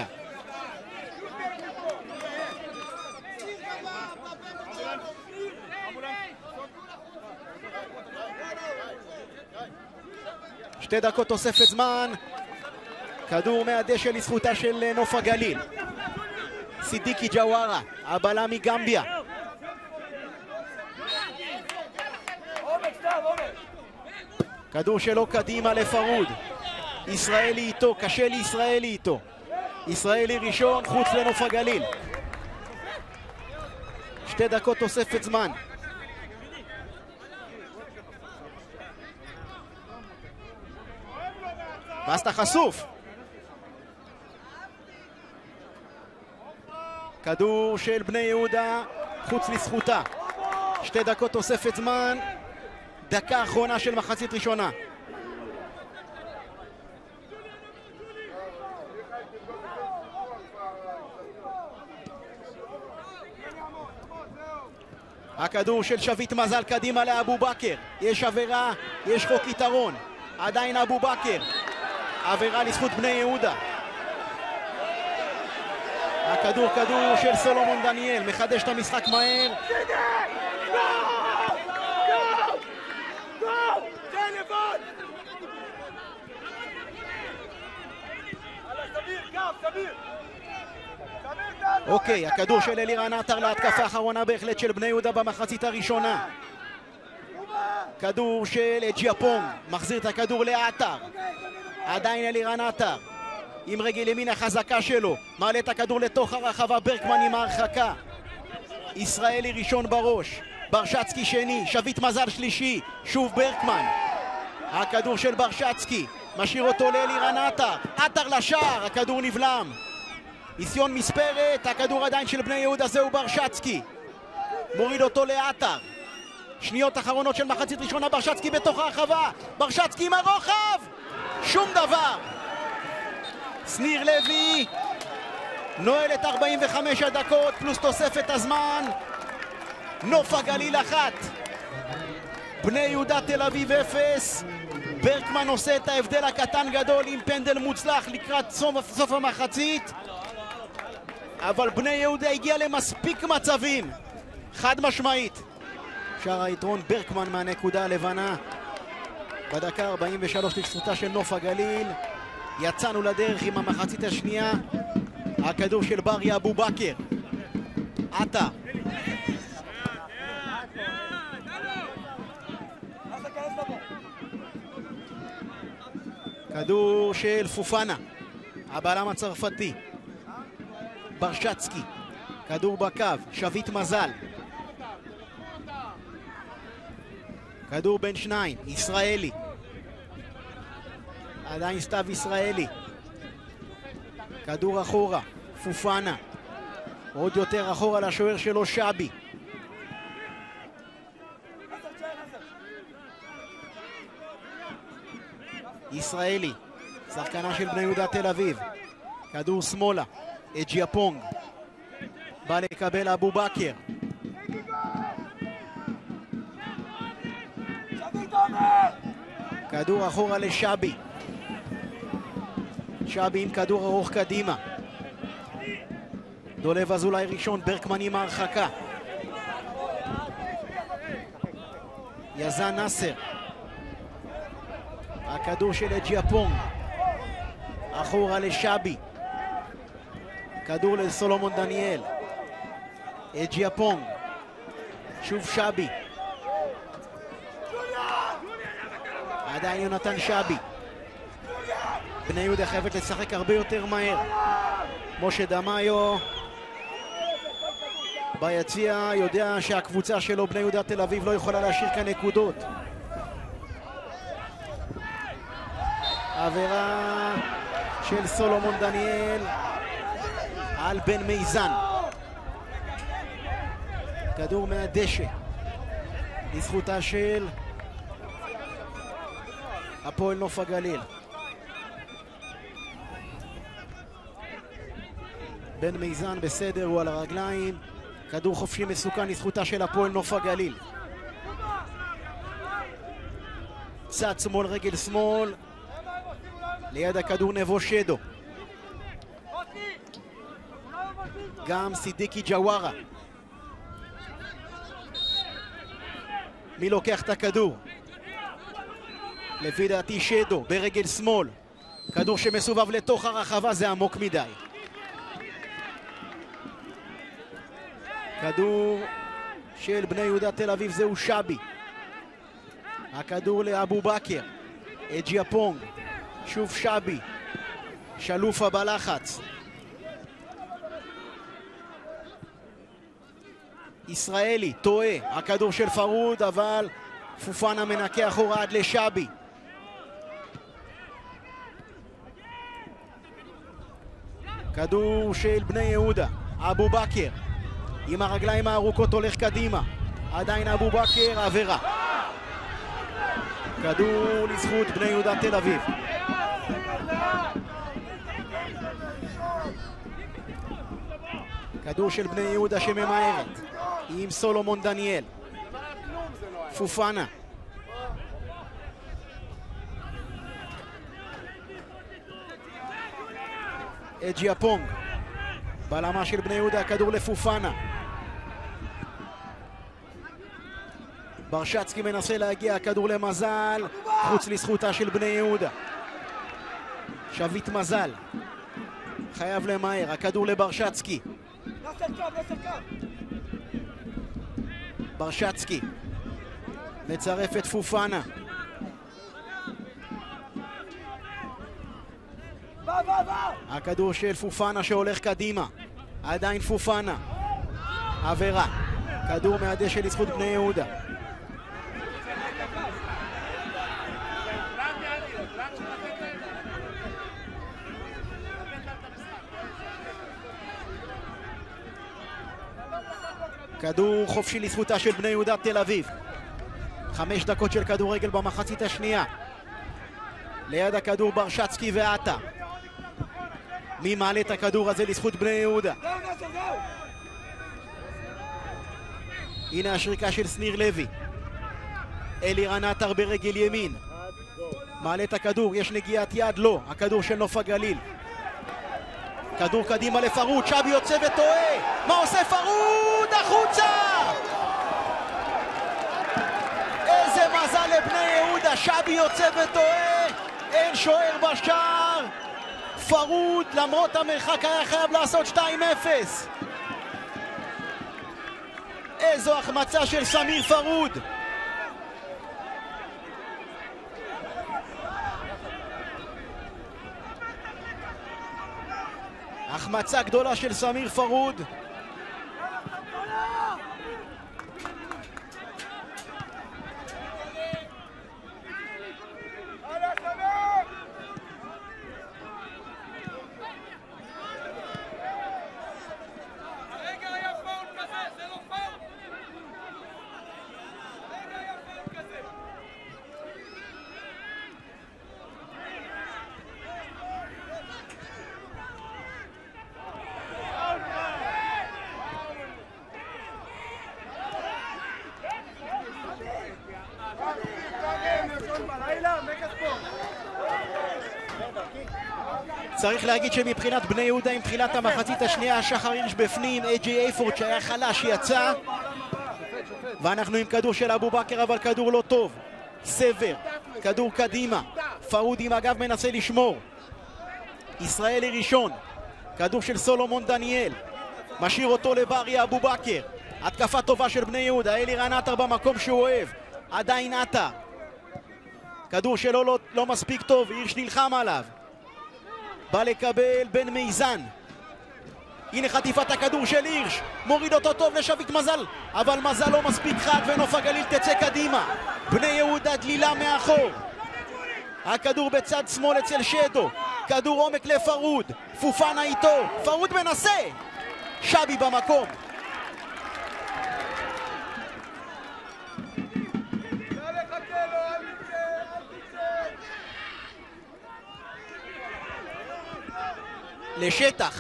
שתי דקות תוספת זמן. כדור מהדשא לזכותה של נוף הגליל. סידיקי ג'ווארה, הבלם מגמביה. כדור שלו קדימה לפרוד. ישראלי איתו, קשה לישראלי איתו. ישראלי ראשון, חוץ לנוף הגליל. שתי דקות תוספת זמן. ואז אתה חשוף. כדור של בני יהודה, חוץ לזכותה. שתי דקות תוספת זמן. דקה אחרונה של מחצית ראשונה. הכדור של שביט מזל קדימה לאבו בכר. יש עבירה, יש חוק יתרון. עדיין אבו בכר. עבירה לזכות בני יהודה. הכדור כדור של סולומון דניאל. מחדש את המשחק מהר. אוקיי, הכדור של אלירן עטר להתקפה האחרונה בהחלט של בני יהודה במחצית הראשונה. כדור של ג'יאפונג, מחזיר את הכדור לעטר. עדיין אלירן עטר עם רגל ימין החזקה שלו, מעלה את הכדור לתוך הרחבה. ברקמן עם ההרחקה. ישראלי ראשון בראש, ברשצקי שני, שביט מזל שלישי, שוב ברקמן. הכדור של ברשצקי משאיר אותו לאלירן עטר. עטר לשער, הכדור נבלם. ניסיון מספרת, הכדור עדיין של בני יהודה, זהו ברשצקי. מוריד אותו לעטר. שניות אחרונות של מחצית ראשונה, ברשצקי בתוך הרחבה. ברשצקי עם הרוחב! שום דבר. שניר לוי נועל את ארבעים וחמש הדקות פלוס תוספת הזמן. נוף הגליל אחת, בני יהודה תל אביב אפס. ברקמן עושה את ההבדל הקטן גדול עם פנדל מוצלח לקראת סוף, סוף המחצית. אבל בני יהודה הגיע למספיק מצבים. חד משמעית. שער היתרון ברקמן מהנקודה הלבנה. בדקה ארבעים ושלוש לזכותה של נוף הגליל. יצאנו לדרך עם המחצית השנייה. הכדור של בריה אבו בכר. עטה. כדור של פופנה, הבלם הצרפתי. ברשצקי, כדור בקו, שביט מזל. כדור בין שניים, ישראלי. עדיין סתיו ישראלי. כדור אחורה, פופנה. עוד יותר אחורה לשוער שלו שבי. ישראלי, שחקנה של בני יהודה תל אביב. כדור שמאלה, ג'יאפונג. בא לקבל אבו בכר. כדור אחורה לשבי. שבי עם כדור ארוך קדימה. דולב אזולאי ראשון, ברקמן עם ההרחקה. יזן נאסר. הכדור של ג'יאפונג. אחורה לשבי. כדור לסולומון דניאל. ג'יאפונג. שוב שבי. עדיין יונתן שבי. בני יהודה חייבת לשחק הרבה יותר מהר. משה דמאיו ביציע יודע שהקבוצה שלו בני יהודה תל אביב לא יכולה להשאיר כאן נקודות. עבירה של סולומון דניאל על בן מיזן. כדור מהדשא לזכותה של הפועל נוף הגליל. בן מיזן בסדר, הוא על הרגליים. כדור חופשי מסוכן לזכותה של הפועל נוף הגליל. צד שמאל, רגל שמאל. ליד הכדור נבו שדו. גם סידיקי ג'ווארה. מי לוקח את הכדור? לפי דעתי שדו ברגל שמאל. כדור שמסובב לתוך הרחבה, זה עמוק מדי. כדור של בני יהודה תל אביב, זהו שבי. הכדור לאבו בכר. ג'יאפונג. שוב שבי, שלופה בלחץ. ישראלי, טועה, הכדור של פרוד, אבל פופנה מנקה אחורה עד לשבי. כדור של בני יהודה, אבו בכר עם הרגליים הארוכות הולך קדימה, עדיין אבו בכר, עבירה. כדור לזכות בני יהודה תל אביב. כדור של בני יהודה שממהרת עם סולומון דניאל. פופנה. אג'י אפונג. בלמה של בני יהודה, הכדור לפופנה. ברשצקי מנסה להגיע, הכדור למזל, חוץ לזכותה של בני יהודה. שביט מזל. חייב למהר, הכדור לברשצקי. ברשצקי מצרף את פופנה. הכדור של פופנה שהולך קדימה, עדיין פופנה. עבירה, כדור מהדשא לזכות בני יהודה. כדור חופשי לזכותה של בני יהודה תל אביב. חמש דקות של כדורגל במחצית השנייה. ליד הכדור ברשצקי ועטה. מי מעלה את הכדור הזה לזכות בני יהודה? הנה השריקה של שניר לוי. אלירן עטר ברגל ימין. מעלה את הכדור, יש נגיעת יד, לא. הכדור של נוף הגליל. כדור קדימה לפרוד, שבי יוצא וטועה. מה עושה פרוד? החוצה! איזה מזל לבני יהודה, שבי יוצא וטועה. אין שוער בשער. פרוד, למרות המרחק, היה חייב לעשות שתיים אפס. איזו החמצה של סמיר פרוד. החמצה גדולה של סמיר פרוד. צריך להגיד שמבחינת בני יהודה עם תחילת המחצית השנייה שחר הירש בפנים, אג'י אייפורד שהיה חלש יצא, ואנחנו עם כדור של אבו בכר אבל כדור לא טוב. סבר, כדור קדימה, פרוד עם הגב מנסה לשמור. ישראלי ראשון, כדור של סולומון דניאל, משאיר אותו לבריה אבו בכר. התקפה טובה של בני יהודה, אלירן עטר במקום שהוא אוהב, עדיין עטר. כדור שלו לא, לא מספיק טוב, הירש נלחם עליו. בא לקבל בן מיזן. הנה חטיפת הכדור של הירש, מוריד אותו טוב לשביט מזל, אבל מזל לא מספיק חד ונוף הגליל תצא קדימה. בני יהודה דלילה מאחור. הכדור בצד שמאל אצל שדו, כדור עומק לפרוד, פופנה איתו, פרוד מנסה, שבי במקום. לשטח.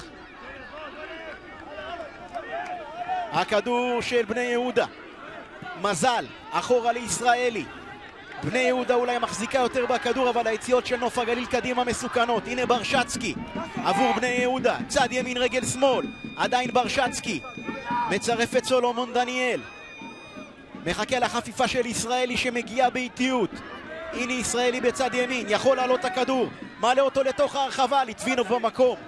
הכדור של בני יהודה. מזל, אחורה לישראלי. בני יהודה אולי מחזיקה יותר בכדור, אבל היציאות של נוף הגליל קדימה מסוכנות. הנה ברשצקי עבור בני יהודה, צד ימין רגל שמאל, עדיין ברשצקי מצרף את סולומון דניאל, מחכה לחפיפה של ישראלי שמגיעה באיטיות. הנה ישראלי בצד ימין, יכול לעלות הכדור, מעלה אותו לתוך הרחבה, ליטבינוב במקום.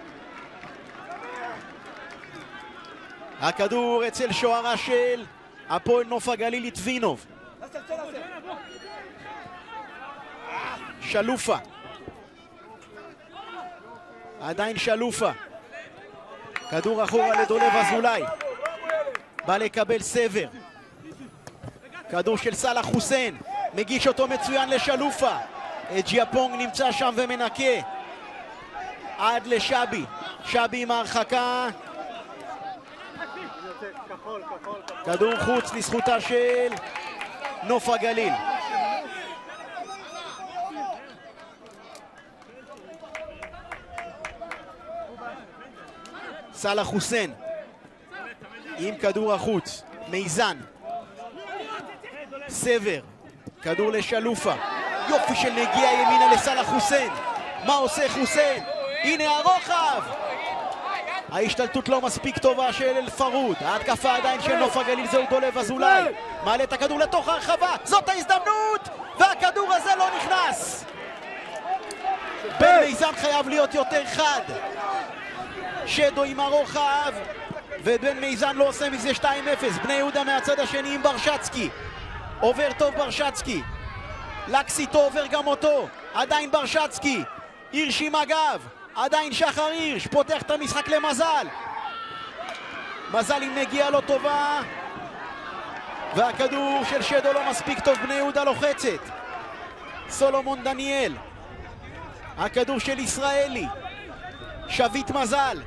הכדור אצל שוערה של הפועל נוף הגליל, ליטבינוב. שלופה עדיין שלופה. כדור אחורה לדולב אזולאי. בא לקבל סבר. כדור של סלאח חוסיין. מגיש אותו מצוין לשלופה. ג'יאפונג נמצא שם ומנקה. עד לשבי. שבי עם ההרחקה. כדור חוץ לזכותה של נוף הגליל. סלאח חוסיין עם כדור החוץ. מיזן. סבר. כדור לשלופה. יופי של נגיעה ימינה לסלאח חוסיין. מה עושה חוסיין? הנה הרוחב! ההשתלטות לא מספיק טובה של פרוד. ההתקפה עדיין של נוף הגליל, זהו דולב אזולאי. מעלה את הכדור לתוך הרחבה. זאת ההזדמנות! והכדור הזה לא נכנס! בן מיזן חייב להיות יותר חד. שדו עם הרוחב, ובן מיזן לא עושה מזה שתיים אפס. בני יהודה מהצד השני עם ברשצקי. עובר טוב ברשצקי. לקסיטו עובר גם אותו. עדיין ברשצקי. הירש עם הגב. עדיין שחר הירש. פותח את המשחק למזל. מזל עם נגיעה לא טובה. והכדור של שדו לא מספיק טוב. בני יהודה לוחצת. סולומון דניאל. הכדור של ישראלי. שביט מזל.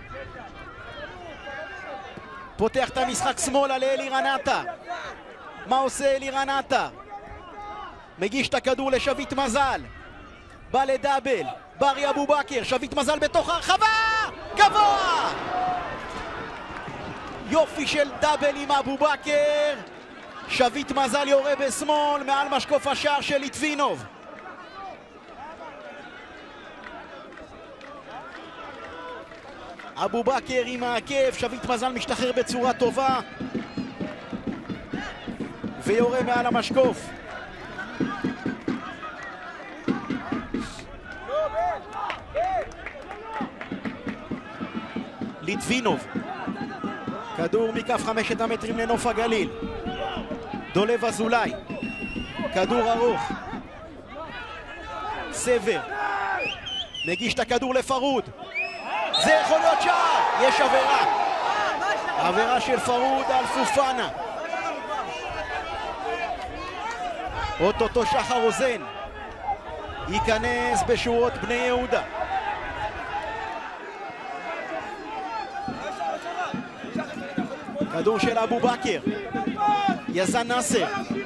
פותח את המשחק שמאלה לאלירן עטר. מה עושה אלירן עטר? מגיש את הכדור לשביט מזל. בא לדאבל. ברי אבו בכר. שביט מזל בתוך הרחבה. גבוה! יופי של דאבל עם אבו בכר. שביט מזל יורה בשמאל מעל משקוף השער של ליטבינוב. אבו בכר עם העקב. שביט מזל משתחרר בצורה טובה ויורה מעל המשקוף. ליטבינוב. כדור מכף חמשת המטרים לנוף הגליל. דולב אזולאי. כדור ארוך. סבר. מגיש את הכדור לפרוד. זה יכול להיות שער. יש עבירה. עבירה של פרוד על פופנה. אוטוטו שחר רוזן ייכנס בשורות בני יהודה. כדור של אבו בכר. יזן נאסר.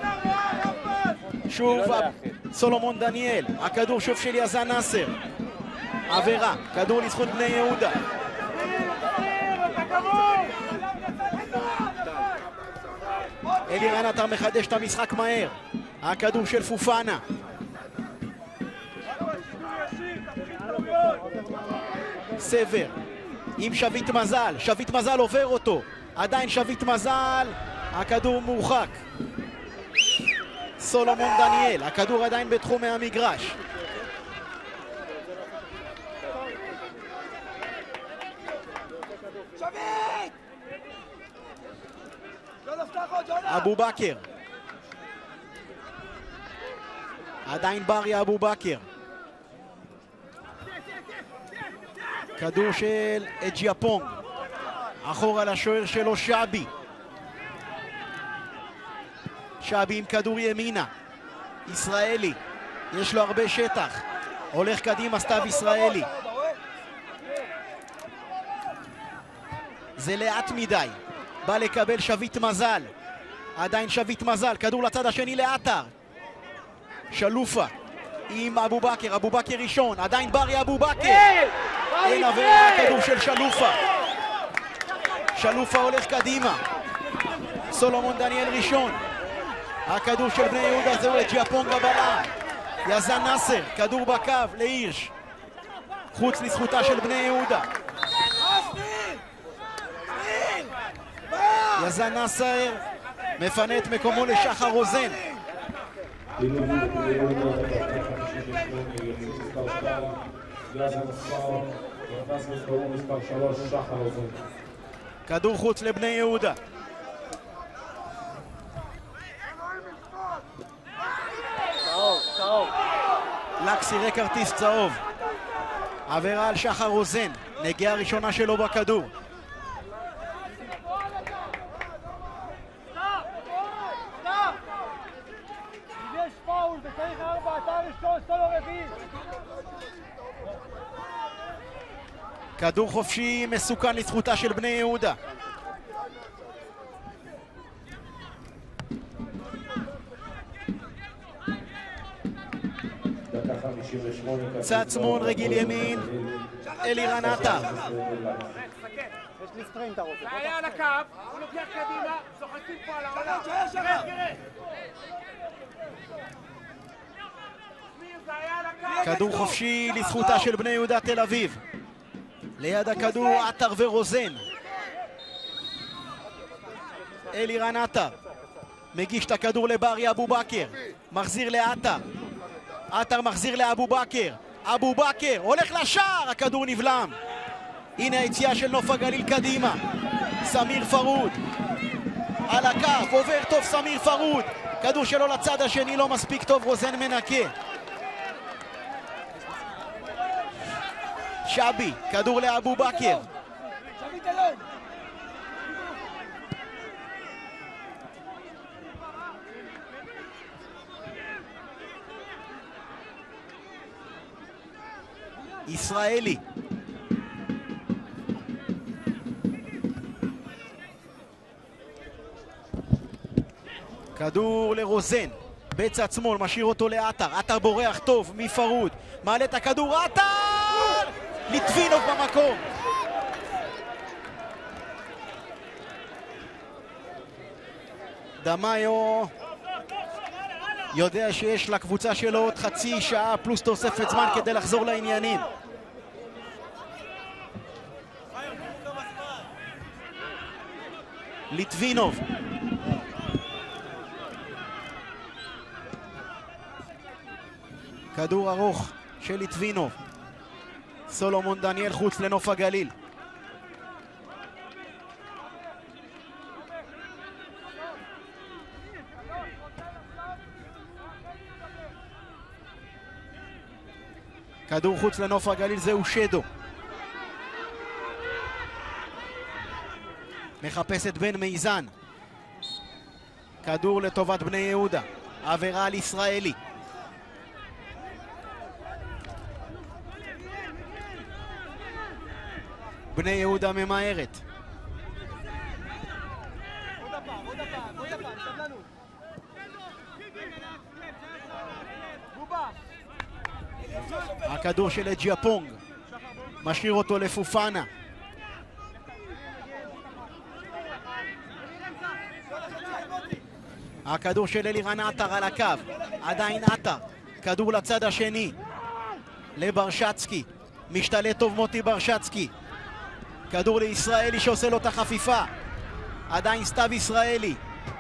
שוב סולומון דניאל. הכדור שוב של יזן נאסר. עבירה. כדור לזכות בני יהודה. אלירן עטר מחדש את המשחק מהר. הכדור של פופנה. סבר עם שביט מזל. שביט מזל עובר אותו. עדיין שביט מזל. הכדור מורחק. סולומון דניאל. הכדור עדיין בתחומי המגרש. אבו בכר. עדיין ברי אבו בכר. כדור של ג'יאפונג. אחורה לשוער שלו שבי. שבי עם כדור ימינה. ישראלי. יש לו הרבה שטח. הולך קדימה סתיו ישראלי. זה לאט מדי. בא לקבל שביט מזל. עדיין שביט מזל. כדור לצד השני לעטר. שלופה עם אבו בכר. אבו בכר ראשון. עדיין ברי אבו בכר. אין עבירה. כדור של שלופה. שלופה הולך קדימה. סולומון דניאל ראשון. הכדור של בני יהודה זהו לג'יאפונג בבלם. יזן נאסר. כדור בקו להירש. חוץ לזכותה של בני יהודה. יזן נאסר מפנה את מקומו לשחר רוזן. כדור חוץ לבני יהודה. צהוב, צהוב. לק סירק כרטיס צהוב. עבירה על שחר רוזן, נגיעה ראשונה שלו בכדור. כדור חופשי מסוכן לזכותה של בני יהודה. צד שמאל רגל ימין, אלירן עטר. זה היה על הקו, הוא לוקח קדימה, צוחקים פה על העולם. כדור חופשי לזכותה של בני יהודה תל אביב. ליד הכדור עטר ורוזן. אלירן עטר מגיש את הכדור לברי אבו בכר, מחזיר לעטר. עטר מחזיר לאבו בכר, אבו בכר הולך לשער, הכדור נבלם. הנה היציאה של נוף הגליל קדימה. סמיר פרוד על הכף, עובר טוב סמיר פרוד, כדור שלו לצד השני לא מספיק טוב, רוזן מנקה. שבי, כדור לאבו בכר. ישראלי. כדור לרוזן, בצד שמאל, משאיר אותו לעטר. עטר בורח טוב מפרוד, מעלה את הכדור, עטר! ליטבינוב במקום. דמאיו יודע שיש לקבוצה שלו עוד חצי שעה פלוס תוספת זמן כדי לחזור לעניינים. ליטבינוב. כדור ארוך של ליטבינוב. סולומון דניאל חוץ לנוף הגליל. כדור חוץ לנוף הגליל, זהו שדו. מחפש את בן מיזן. כדור לטובת בני יהודה. עבירה על ישראלי. בני יהודה ממהרת. הכדור של ג'יאפונג, משאיר אותו לפופנה. הכדור של אלירן עטר על הקו, עדיין עטר, כדור לצד השני, לברשצקי, משתלט טוב מוטי ברשצקי. כדור לישראלי שעושה לו את החפיפה, עדיין סתיו ישראלי.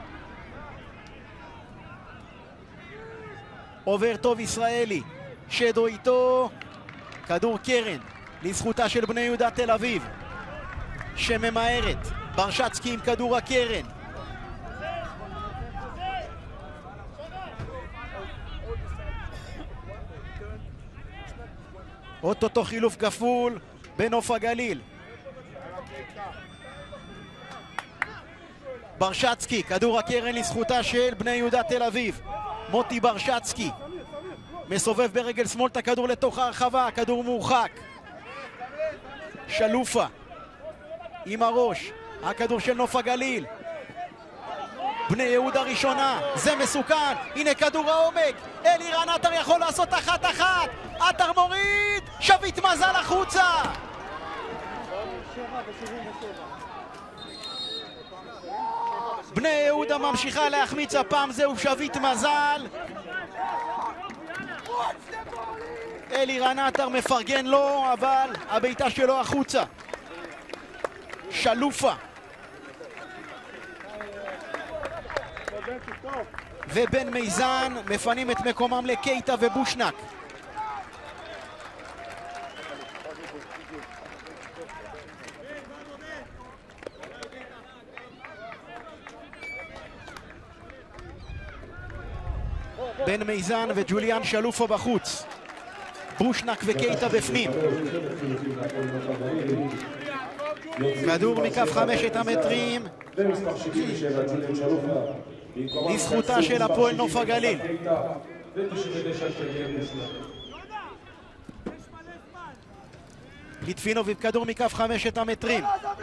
עובר טוב ישראלי, שדו איתו. כדור קרן לזכותה של בני יהודה תל אביב שממהרת. ברשצקי עם כדור הקרן. אוטוטו חילוף כפול בנוף הגליל. ברשצקי, כדור הקרן לזכותה של בני יהודה תל אביב. מוטי ברשצקי מסובב ברגל שמאל את הכדור לתוך הרחבה, הכדור מורחק. שלופה עם הראש, הכדור של נוף הגליל. בני יהודה ראשונה, זה מסוכן. הנה כדור העומק, אלירן עטר יכול לעשות אחת אחת. עטר מוריד, שביט מזל החוצה. בני יהודה ממשיכה להחמיץ, הפעם זהו שביט מזל. אלירן עטר מפרגן לו, אבל הביתה שלו החוצה. שלופה ובן מיזן מפנים את מקומם לקייטה ובושנק. בן מיזן וג'וליאן שלופה בחוץ. בושנק וקייטה בפנים. כדור מכף חמשת המטרים לזכותה של הפועל נוף הגליל. ליטבינוב עם כדור מכף חמשת המטרים.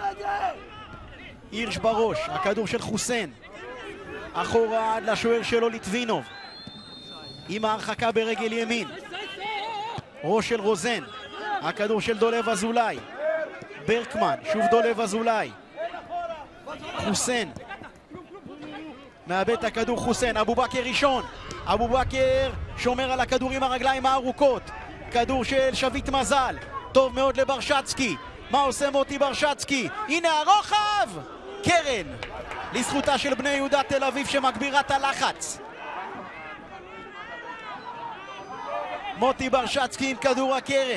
הירש בראש, הכדור של חוסיין. אחורה עד לשוער שלו ליטבינוב. עם ההרחקה ברגל ימין. ראש של רוזן. הכדור של דולב אזולאי. ברקמן, שוב דולב אזולאי. חוסיין. מאבד את הכדור חוסיין. אבו בכר ראשון. אבו בכר שומר על הכדור עם הרגליים הארוכות. כדור של שביט מזל. טוב מאוד לברשצקי. מה עושה מוטי ברשצקי? הנה הרוחב! קרן! לזכותה של בני יהודה תל אביב שמגבירה את הלחץ. מוטי ברשצקי עם כדור הקרן.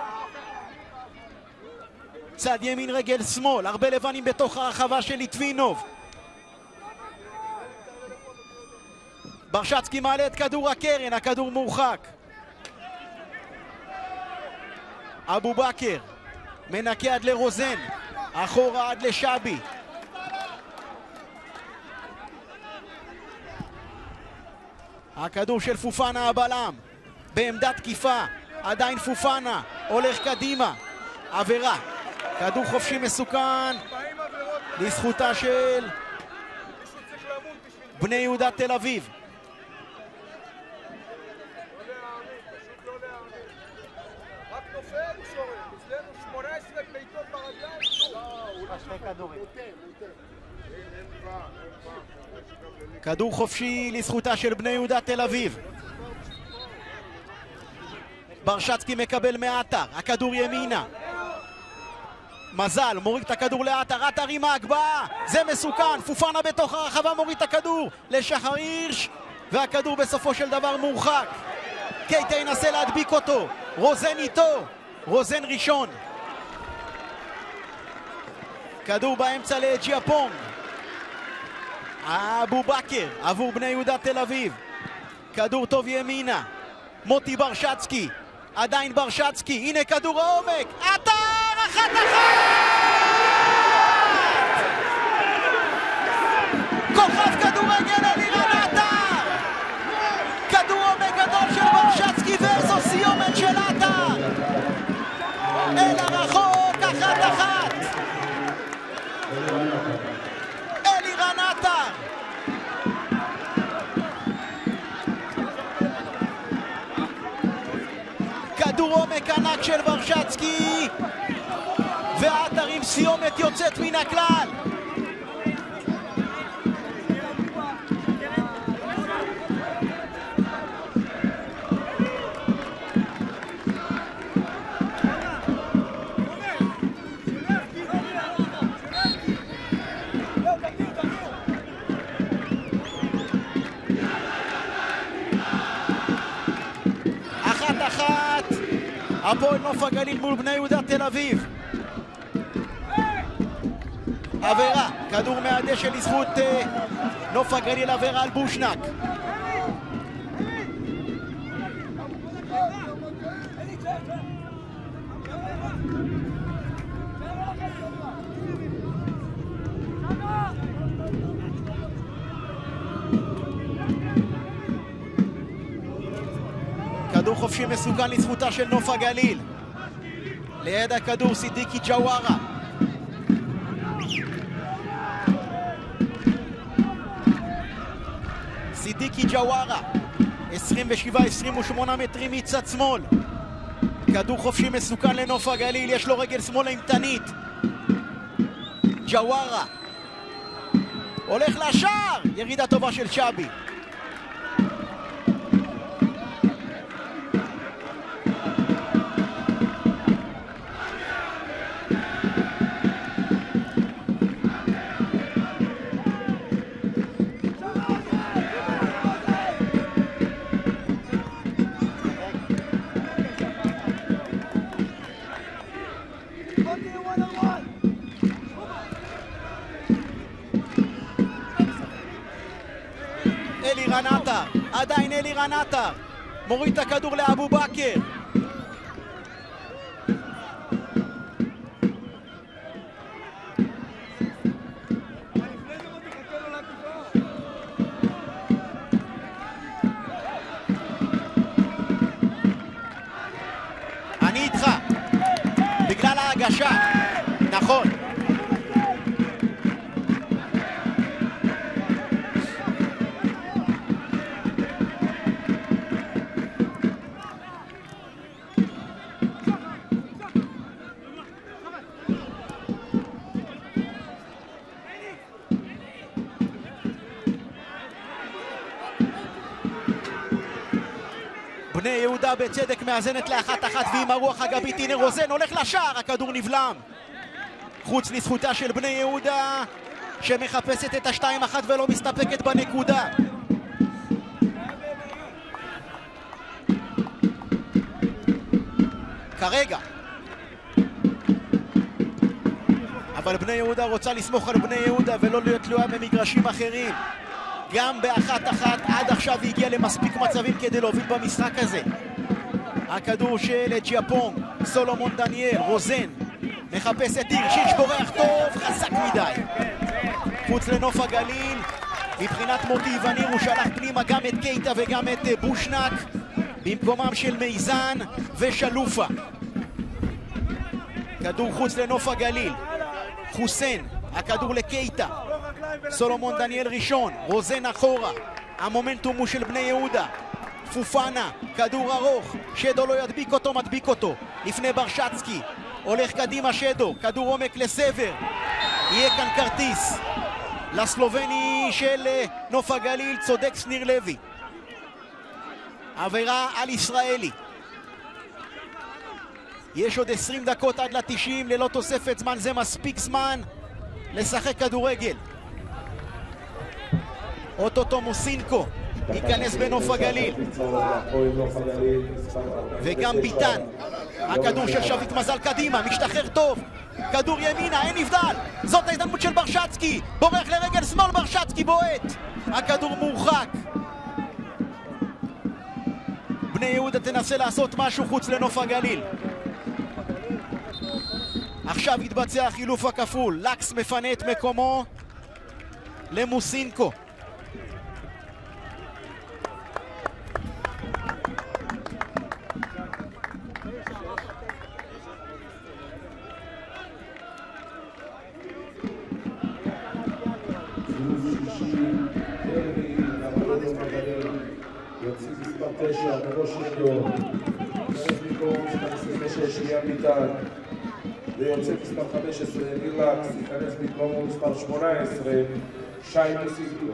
צד ימין רגל שמאל. הרבה לבנים בתוך הרחבה של ליטבינוב. ברשצקי מעלה את כדור הקרן. הכדור מורחק. אבו בכר מנקה עד לרוזן. אחורה עד לשבי. הכדור של פופנה הבלם בעמדת תקיפה. עדיין פופנה הולך קדימה. עבירה. כדור חופשי מסוכן לזכותה של בני יהודה תל אביב. כדור חופשי לזכותה של בני יהודה תל אביב. ברשצקי מקבל מעטר. הכדור ימינה. מזל מוריד את הכדור לעטר. עטר עם ההגבהה. זה מסוכן. פופנה בתוך הרחבה מוריד את הכדור לשחר הירש. והכדור בסופו של דבר מורחק. קייטה ינסה להדביק אותו. רוזן איתו. רוזן ראשון. כדור באמצע לג'יאפונג. אבו בכר עבור בני יהודה תל אביב. כדור טוב ימינה. מוטי ברשצקי. עדיין ברשצקי. הנה כדור העומק. עטר! אחת אחת! כוכב כדורגל אלירן עטר! כדור עומק גדול של ברשצקי ואיזו סיומת של עטר! אל הרחוק, אחת אחת! אלירן עטר! כדור עומק ענק של ברשצקי ועטר עם סיומת יוצאת מן הכלל. אחת אחת הפועל נוף הגליל מול בני יהודה תל אביב. עבירה, כדור מהדשא לזכות uh, נוף הגליל. עבירה על בושנק. כדור חופשי מסוכן לזכותה של נוף הגליל. ליד הכדור סידיקי ג'ווארה. סידיקי ג'ווארה, עשרים ושבע עשרים ושמונה מטרים מצד שמאל. כדור חופשי מסוכן לנוף הגליל. יש לו רגל שמאל אימתנית. ג'ווארה הולך לשער. ירידה טובה של שבי. אלירן עטר, עדיין אלירן עטר מוריד את הכדור לאבו בכר. לשער. נכון. בני יהודה בצדק מאזנת לאחת אחת ועם הרוח הגבית. הנה רוזן הולך לשער, הכדור נבלם. חוץ לזכותה של בני יהודה שמחפשת את השתיים אחת ולא מסתפקת בנקודה. כרגע. אבל בני יהודה רוצה לסמוך על בני יהודה ולא להיות תלויה במגרשים אחרים. גם באחת אחת עד עכשיו הגיע למספיק מצבים כדי להוביל במשחק הזה. הכדור של ג'יאפונג, סולומון דניאל, רוזן מחפש את הירשיץ' בורח טוב, חזק מדי. חוץ לנוף הגליל, מבחינת מוטי וניר הוא שלח פנימה גם את קייטה וגם את בושנק במקומם של מיזן ושלופה. כדור חוץ לנוף הגליל, חוסן, הכדור לקייטה, סולומון דניאל ראשון, רוזן אחורה, המומנטום הוא של בני יהודה. פופנה, כדור ארוך, שדו לא ידביק אותו, מדביק אותו לפני ברשצקי, הולך קדימה שדו, כדור עומק לסבר, יהיה כאן כרטיס לסלובני של נוף הגליל, צודק שניר לוי. עבירה על ישראלי. יש עוד עשרים דקות עד ל-תשעים ללא תוספת זמן, זה מספיק זמן לשחק כדורגל. אוטוטו מוסינקו ייכנס בנוף הגליל וגם ביטן. הכדור של שביט מזל קדימה, משתחרר טוב, כדור ימינה, אין נבדל, זאת ההזדמנות של ברשצקי, בורח לרגל שמאל, ברשצקי בועט, הכדור מורחק. בני יהודה תנסה לעשות משהו חוץ לנוף הגליל. עכשיו יתבצע החילוף הכפול, לקס מפנה את מקומו למוסינקו. יוצאים מספר תשע, בראש נגדו, חלק מקום, מספר שש, שנייה ביטן, ויוצא מספר חמש עשרה, ניר לקס, ייכנס במקומו מספר שמונה עשרה, שי מוסינקו.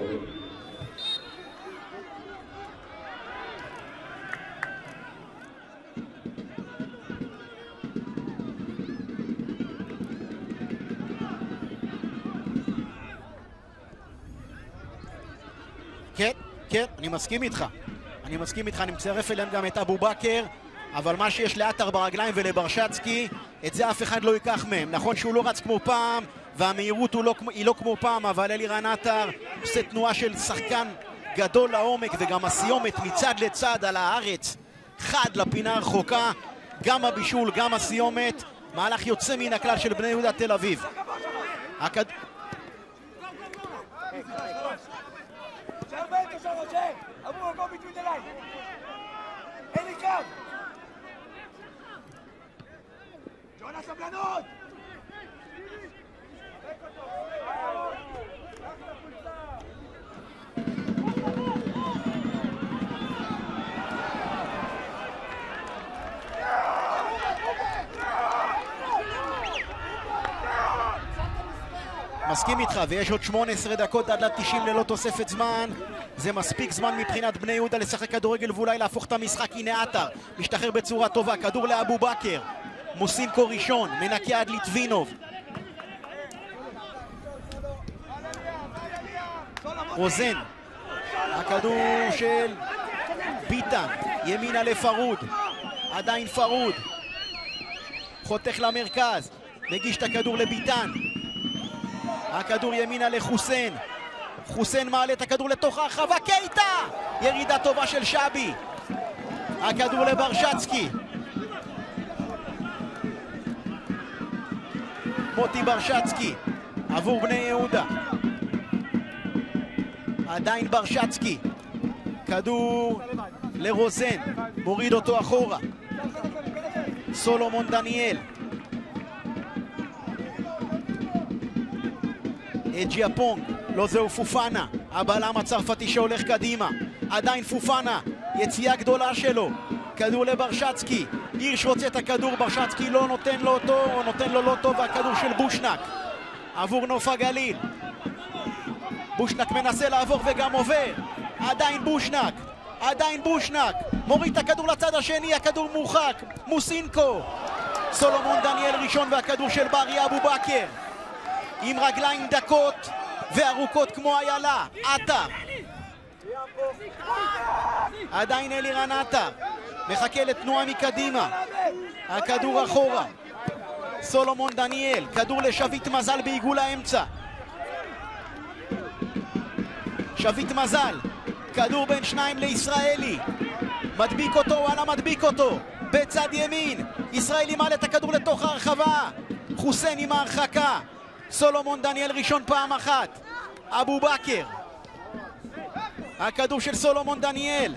כן, כן, אני מסכים איתך. אני מסכים איתך, אני מצרף אליהם גם את אבו בכר, אבל מה שיש לאתר ברגליים ולברשצקי, את זה אף אחד לא ייקח מהם. נכון שהוא לא רץ כמו פעם, והמהירות הוא לא, היא לא כמו פעם, אבל אלירן עטר עושה תנועה של שחקן גדול לעומק, וגם הסיומת מצד לצד על הארץ, חד לפינה הרחוקה, גם הבישול, גם הסיומת, מהלך יוצא מן הכלל של בני יהודה תל אביב. הכד... אמרו, go between the line. אין לי קו. ג'ונה סבלנות. מסכים איתך, ויש עוד שמונה עשרה דקות עד ל-תשעים ללא תוספת זמן. זה מספיק זמן מבחינת בני יהודה לשחק כדורגל ואולי להפוך את המשחק. הנה עטר, משתחרר בצורה טובה, כדור לאבו בכר, מוסינקו ראשון, מנקה עד ליטבינוב. רוזן, הכדור של ביטן, ימינה לפרוד, עדיין פרוד, חותך למרכז, מגיש את הכדור לביטן, הכדור ימינה לחוסן, חוסן מעלה את הכדור לתוך הרחבה, קייטה! ירידה טובה של שבי, הכדור לברשצקי, מוטי ברשצקי עבור בני יהודה, עדיין ברשצקי, כדור לרוזן, מוריד אותו אחורה, סולומון דניאל, את ג'יאפונג, לא זהו פופנה, הבלם הצרפתי שהולך קדימה, עדיין פופנה, יציאה גדולה שלו, כדור לברשצקי, הירש רוצה את הכדור, ברשצקי לא נותן לו אותו, או נותן לו לא טוב, והכדור של בושנק עבור נוף הגליל. בושנק מנסה לעבור וגם עובר, עדיין בושנק, עדיין בושנק, מוריד את הכדור לצד השני, הכדור מורחק, מוסינקו, סולומון דניאל ראשון והכדור של ברי אבו בכר עם רגליים דקות וארוכות כמו איילה. עטר, עדיין אלירן עטר מחכה לתנועה מקדימה, הכדור אחורה, סולומון דניאל, כדור לשביט מזל בעיגול האמצע, שביט מזל, כדור בין שניים לישראלי, מדביק אותו, וואלה מדביק אותו בצד ימין, ישראלי מעלה את הכדור לתוך הרחבה, חוסיין עם ההרחקה, סולומון דניאל ראשון פעם אחת, אבו בכר, הכדור של סולומון דניאל,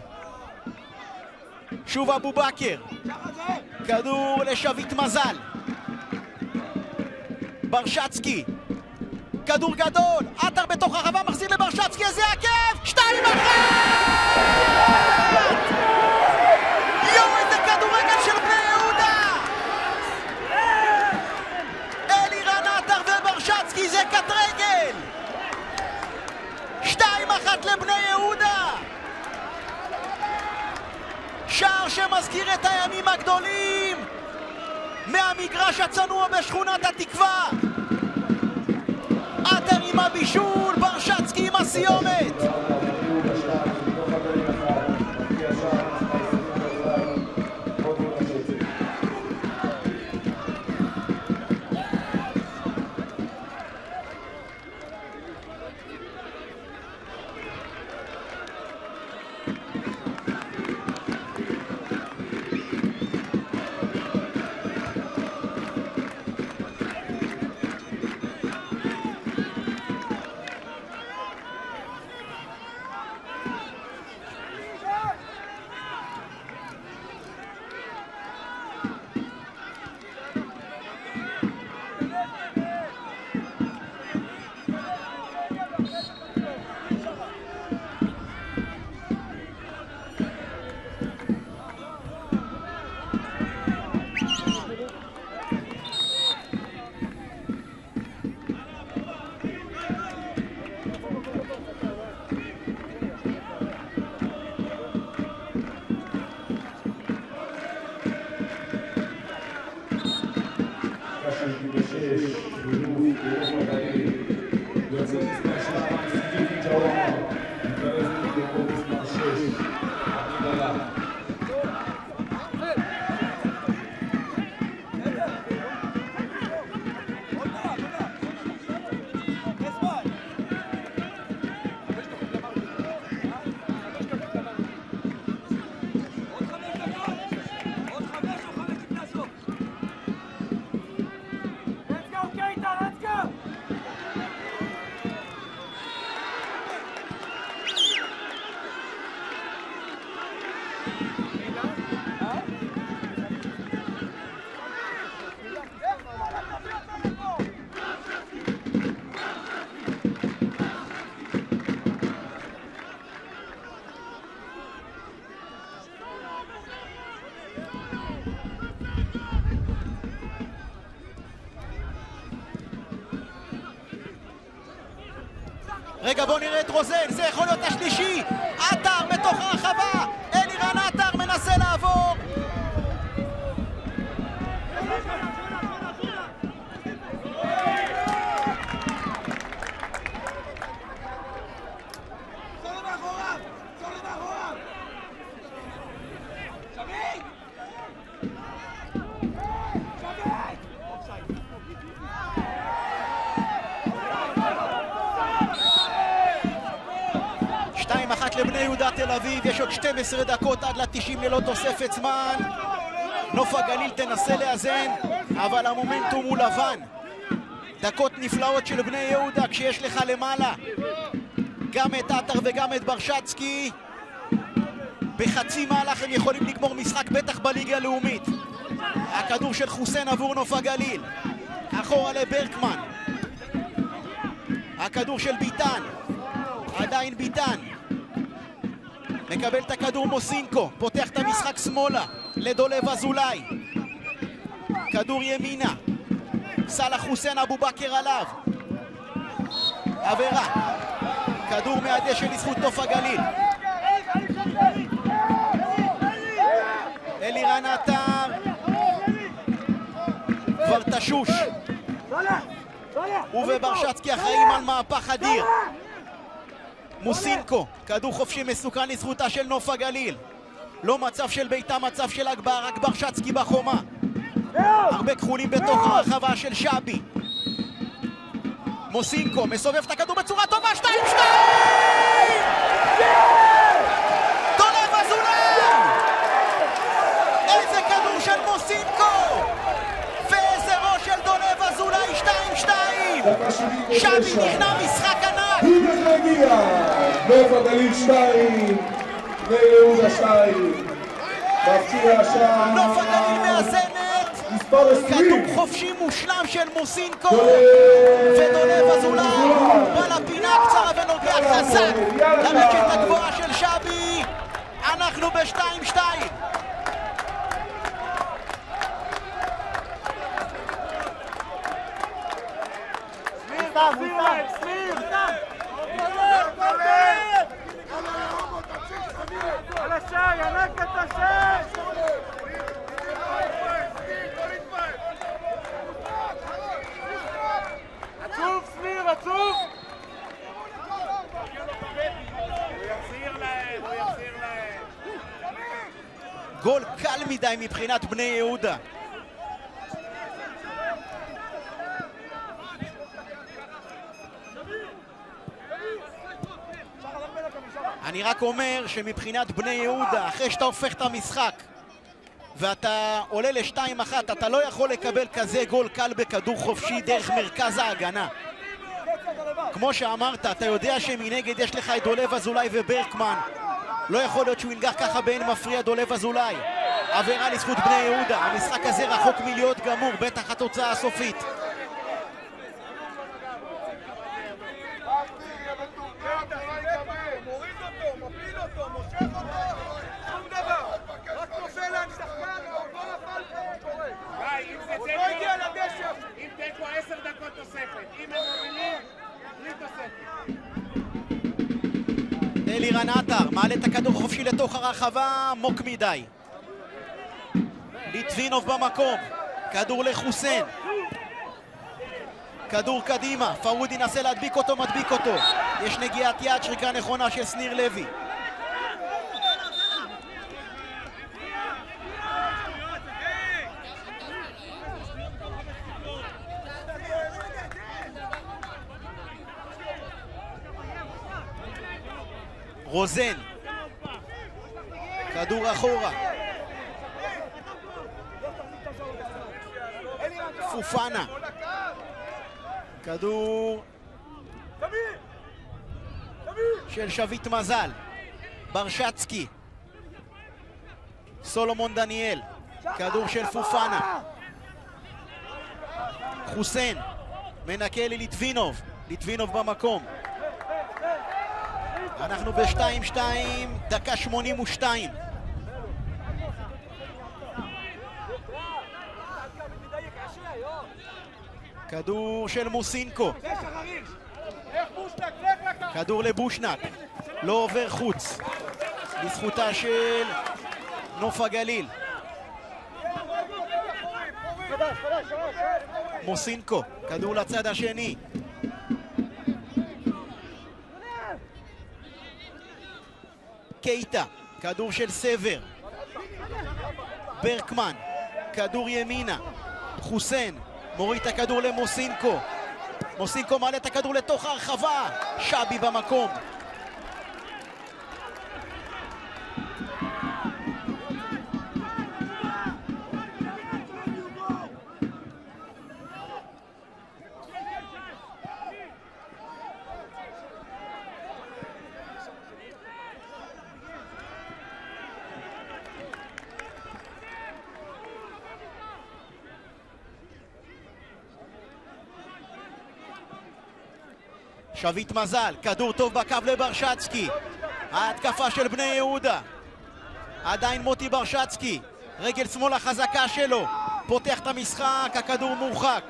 שוב אבו בכר, כדור לשביט מזל, ברשצקי, כדור גדול, עטר בתוך הרחבה, מחזיר לברשצקי, איזה עקב, שתיים אחת! יואו, איזה כדורגל של בני יהודה! אלירן עטר וברשצקי, זה קט רגל! שתיים אחת לבני יהודה! שער שמזכיר את הימים הגדולים מהמגרש הצנוע בשכונת התקווה. עטר עם הבישול, ברשצקי עם הסיומת. רגע, בוא נראה את רוזן, זה יכול להיות השלישי, עטר בתוך הרחבה, אלירן עטר מנסה לעבור, שתיים אחת לבני יהודה תל אביב, יש עוד שתים עשרה דקות עד ל-תשעים ללא תוספת זמן. נוף הגליל תנסה לאזן, אבל המומנטום הוא לבן. דקות נפלאות של בני יהודה כשיש לך למעלה גם את עטר וגם את ברשצקי. בחצי מהלך הם יכולים לגמור משחק, בטח בליגה הלאומית. הכדור של חוסיין עבור נוף הגליל, אחורה לברקמן, הכדור של ביטן, עדיין ביטן. מקבל את הכדור מוסינקו, פותח את המשחק שמאלה לדולב אזולאי. כדור ימינה, סלח חוסיין אבו בכר עליו. עבירה, כדור מהדשא לזכות נוף הגליל. אלירן עטר כבר תשוש. וברשצקי אחראים על מהפך אדיר. מוסינקו, כדור חופשי מסוכן לזכותה של נוף הגליל. לא מצב של ביתה, מצב של אגבר, רק ברשצקי בחומה. הרבה כחולים בתוך הרחבה של שבי. מוסינקו מסובב את הכדור בצורה טובה, שתיים שתיים! דולב אזולאי! איזה כדור של מוסינקו! ואיזה ראש של דולב אזולאי, שתיים שתיים! שבי נכנע, משחק ענק! הנה מגיע! נוף הגליל שתיים, בני יהודה שתיים. מפציע השער. נוף הגליל מאזנת! מספר עשרים. כדור חופשי מושלם של מוסינקו! ודולב אזולאי בא לפינה קצרה ונוגע חזק לרשת הגבוהה של שבי. אנחנו בשתיים שתיים. על השער, ינק את השער! עצוב, סמיר, עצוב! הוא יחזיר להם, הוא יחזיר להם. גול קל מדי מבחינת בני יהודה. אני רק אומר שמבחינת בני יהודה, אחרי שאתה הופך את המשחק ואתה עולה לשתיים אחת, אתה לא יכול לקבל כזה גול קל בכדור חופשי דרך מרכז ההגנה. כמו שאמרת, אתה יודע שמנגד יש לך את דולב אזולאי וברקמן. לא יכול להיות שהוא ינגח ככה באין מפריע דולב אזולאי. עבירה לזכות בני יהודה. המשחק הזה רחוק מלהיות גמור, בטח התוצאה הסופית. אם תקו עשר דקות תוספת, אם הם מובילים, בלי תוספת. אלירן עטר מעלה את הכדור חופשי לתוך הרחבה, עמוק מדי. ליטבינוב במקום, כדור לחוסיין. כדור קדימה, פרודי נסה להדביק אותו, מדביק אותו. יש נגיעת יד, שריקה נכונה של שניר לוי. רוזן, כדור אחורה. פופנה, כדור של שביט מזל. ברשצקי, סולומון דניאל, כדור של פופנה. חוסיין מנקה לליטבינוב, ליטבינוב במקום. אנחנו ב-שתיים שתיים, דקה שמונים ושתיים. כדור של מוסינקו. כדור לבושנק. לא עובר חוץ. לזכותה של נוף הגליל. מוסינקו, כדור לצד השני. קייטה, כדור של סבר. ברקמן, כדור ימינה. חוסיין, מוריד את הכדור למוסינקו. מוסינקו מעלה את הכדור לתוך הרחבה. שבי במקום. שביט מזל, כדור טוב בקו לברשצקי. ההתקפה של בני יהודה. עדיין מוטי ברשצקי, רגל שמאל החזקה שלו, פותח את המשחק, הכדור מורחק.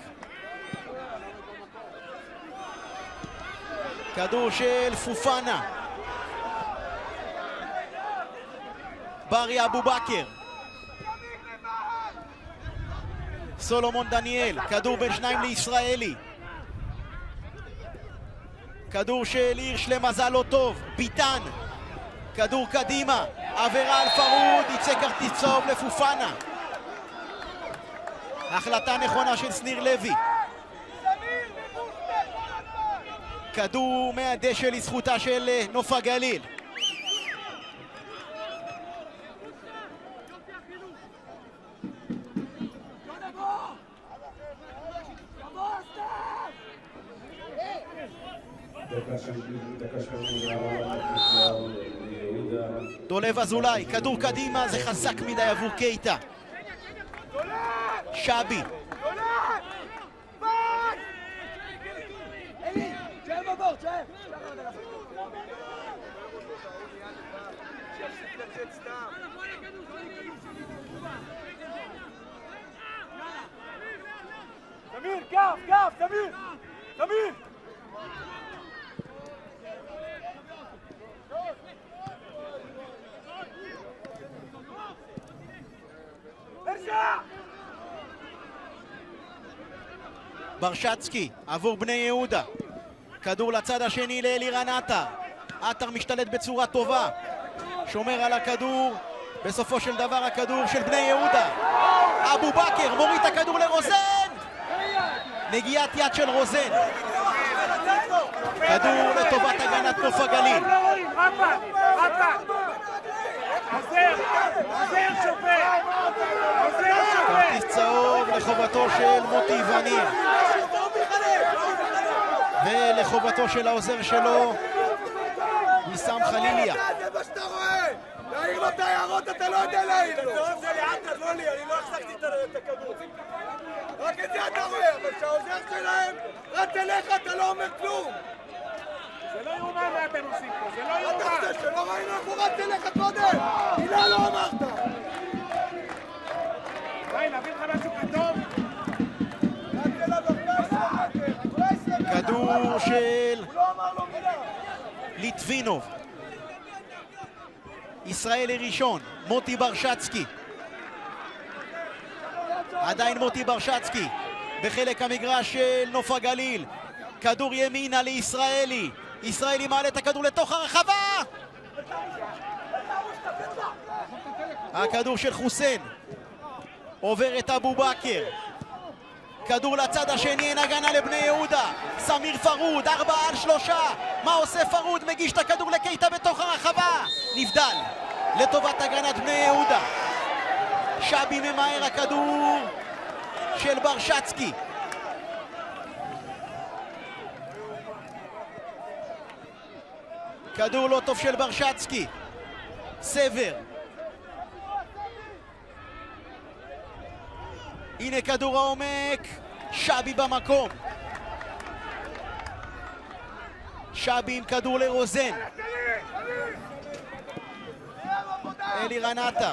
כדור של פופנה. ברי אבו בכר. סולומון דניאל, כדור בין שניים לישראלי. כדור של הירש למזל לא טוב, ביטן. כדור קדימה, עבירה על פרוד, יצא כרטיס צהוב לפופנה. החלטה נכונה של שניר לוי. כדור מהדשא לזכותה של נוף הגליל. דולב אזולאי, כדור קדימה, זה חזק מדי עבור קייטה. שבי. תמיר, קף, קף, תמיר! תמיר! ברשצקי עבור בני יהודה, כדור לצד השני לאלירן עטר. עטר משתלט בצורה טובה, שומר על הכדור, בסופו של דבר הכדור של בני יהודה. אבו בכר מוריד את הכדור לרוזן, נגיעת יד של רוזן. כדור לטובת הגנת נוף הגליל. כרטיס צהוב לחובתו של מוטי וניר ולחובתו של העוזר שלו ניסם חליליה. זה מה שאתה רואה! להעיר לו את העיירות, אתה לא יודע להעיר לו! זה לי עטר, לא לי, אני לא החזקתי את הכדור. רק את זה אתה רואה, אבל שהעוזר שלהם רץ אליך, אתה לא אומר כלום! זה לא יאומן מה אתם עושים פה, זה לא יאומן! אתה חושב שלא ראינו איך הוא רץ אליך קודם! מילה לא אמרת! די, נביא לך משהו כתוב? רץ אליו ארבע עשרה מטר! כדור של הוא לא אמר לו מילה! ליטבינוב. ישראלי ראשון, מוטי ברשצקי. עדיין מוטי ברשצקי בחלק המגרש של נוף הגליל. כדור ימינה לישראלי. ישראלי מעלה את הכדור לתוך הרחבה. הכדור של חוסיין עובר את אבו בכר. כדור לצד השני, אין הגנה לבני יהודה. סמיר פרוד, ארבע על שלושה. מה עושה פרוד? מגיש את הכדור לקייטה בתוך הרחבה. נבדל לטובת הגנת בני יהודה. שבי ממהר, הכדור של ברשצקי. כדור לא טוב של ברשצקי. סבר. הנה כדור העומק. שבי במקום. שבי עם כדור לרוזן. אלירן עטר.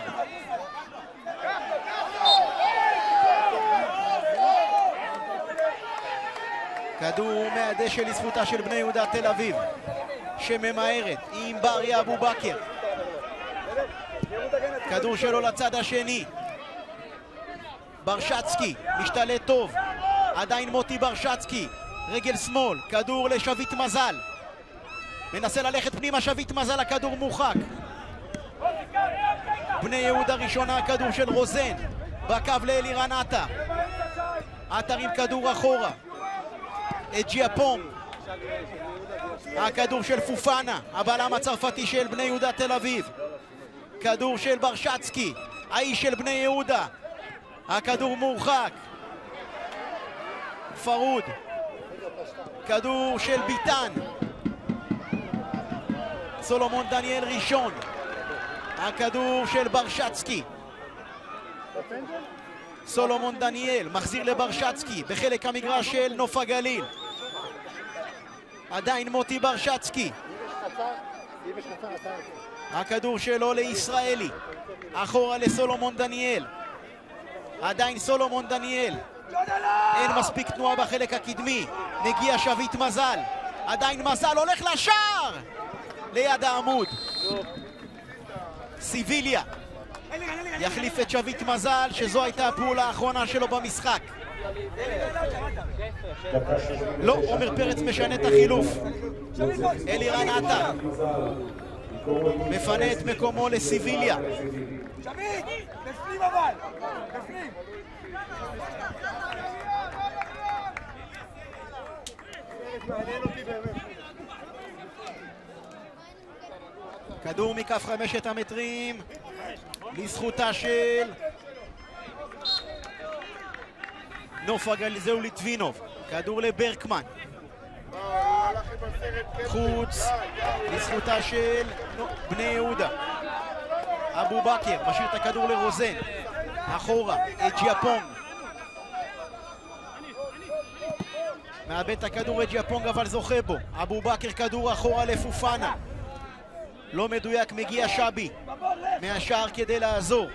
כדור מהדשא לזכותה של בני יהודה תל אביב, שממהרת עם ברי אבו בכר. כדור שלו לצד השני. ברשצקי משתלט טוב, עדיין מוטי ברשצקי, רגל שמאל, כדור לשביט מזל, מנסה ללכת פנימה שביט מזל, הכדור מורחק. בני יהודה ראשונה, כדור של רוזן בקו לאלירן עטר. עטר עם כדור אחורה, אג'יאפום. הכדור של פופנה, הבלם הצרפתי של בני יהודה תל אביב. כדור של ברשצקי, האיש של בני יהודה. הכדור מורחק. פרוד. כדור של ביטן. סולומון דניאל ראשון. הכדור של ברשצקי. סולומון דניאל מחזיר לברשצקי בחלק המגרש של נוף הגליל. עדיין מוטי ברשצקי. הכדור שלו לישראלי. אחורה לסולומון דניאל. עדיין סולומון דניאל. אין מספיק תנועה בחלק הקדמי. מגיע שביט מזל. עדיין מזל הולך לשער! ליד העמוד. סיביליה יחליף את שביט מזל, שזו הייתה הפעולה האחרונה שלו במשחק. לא, עומר פרץ משנה את החילוף. אלירן עטר מפנה את מקומו לסיביליה. שביט! בפנים אבל! בפנים! כדור מכף חמשת המטרים לזכותה של נוף הגליל, זהו ליטבינוב. כדור לברקמן. חוץ לזכותה של בני יהודה. אבו בכר משאיר את הכדור לרוזן. אחורה, אג'יאפונג. מאבד את הכדור אג'יאפונג אבל זוכה בו. אבו בכר כדור אחורה לפופנה. לא מדויק, מגיע שבי מהשער כדי לעזור.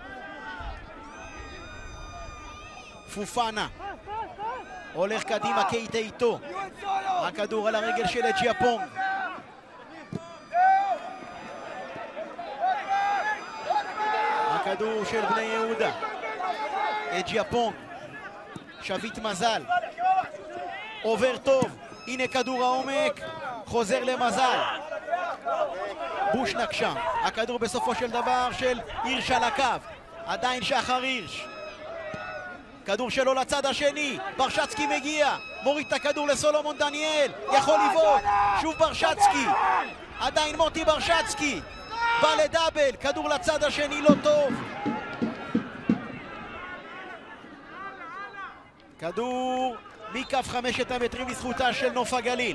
פופנה הולך קדימה, קייטה איתו. הכדור על הרגל של אג'יאפונג. הכדור של בני יהודה. אג'יאפונג. שביט מזל. עובר טוב. הנה כדור העומק. חוזר למזל. בושנק שם. הכדור בסופו של דבר של הירש על הקו. עדיין שחר הירש. כדור שלו לצד השני. ברשצקי מגיע. מוריד את הכדור לסולומון דניאל. יכול לבעוט. שוב ברשצקי. עדיין מוטי ברשצקי. בא לדאבל. כדור לצד השני לא טוב. כדור מכף חמשת המטרים לזכותה של נוף הגליל.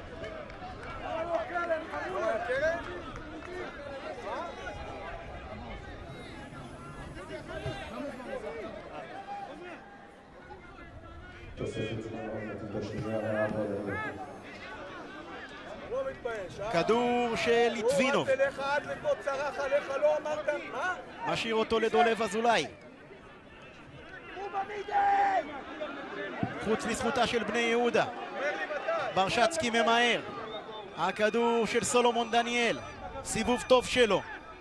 כדור של ליטבינוב. משאיר אותו לדולב אזולאי. חוץ לזכותה של בני יהודה. ברשצקי ממהר. הכדור של סולומון דניאל. סיבוב טוב שלו.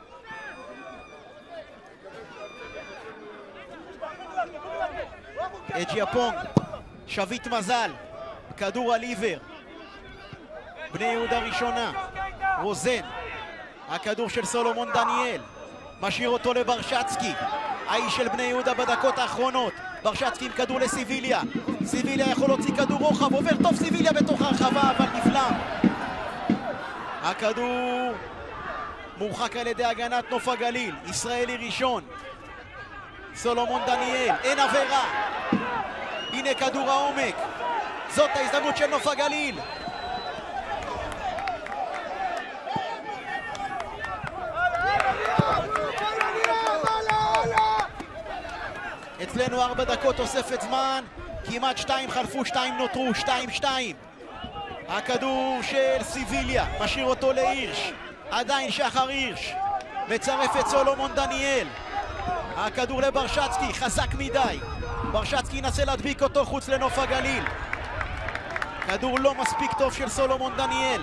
אג'יאפונג. שביט מזל. כדור על עיוור. בני יהודה ראשונה. רוזן. הכדור של סולומון דניאל. משאיר אותו לברשצקי. האיש של בני יהודה בדקות האחרונות. ברשצקי עם כדור לסיביליה. סיביליה יכול להוציא כדור רוחב. עובר טוב סיביליה בתוך הרחבה, אבל נפלם. הכדור מורחק על ידי הגנת נוף הגליל. ישראלי ראשון. סולומון דניאל. אין עבירה. הנה כדור העומק. זאת ההזדמנות של נוף הגליל. אצלנו ארבע דקות תוספת זמן, כמעט שתיים חלפו, שתיים נותרו, שתיים שתיים. הכדור של סיביליה, משאיר אותו להירש. עדיין שחר הירש. מצרף את סולומון דניאל. הכדור לברשצקי, חזק מדי. ברשצקי ינסה להדביק אותו חוץ לנוף הגליל. כדור לא מספיק טוב של סולומון דניאל.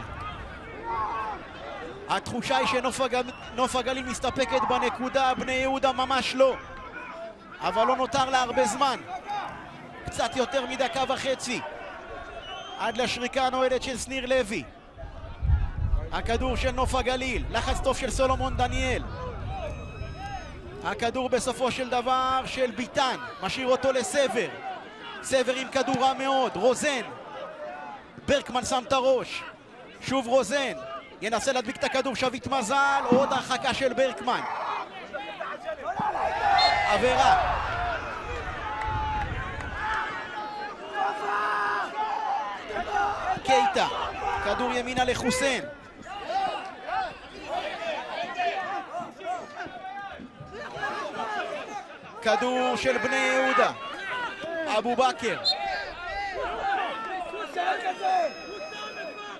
התחושה היא שנוף הגל... הגליל מסתפקת בנקודה, בני יהודה ממש לא. אבל לא נותר לה הרבה זמן. קצת יותר מדקה וחצי. עד לשריקה הנועלת של שניר לוי. הכדור של נוף הגליל. לחץ טוב של סולומון דניאל. הכדור בסופו של דבר של ביטן. משאיר אותו לסבר. סבר עם כדור רע מאוד. רוזן. ברקמן שם את הראש. שוב רוזן. ינסה להדביק את הכדור. שביט מזל. עוד הרחקה של ברקמן. עבירה. קייטה. כדור ימינה לחוסן. כדור של בני יהודה. אבו בכר.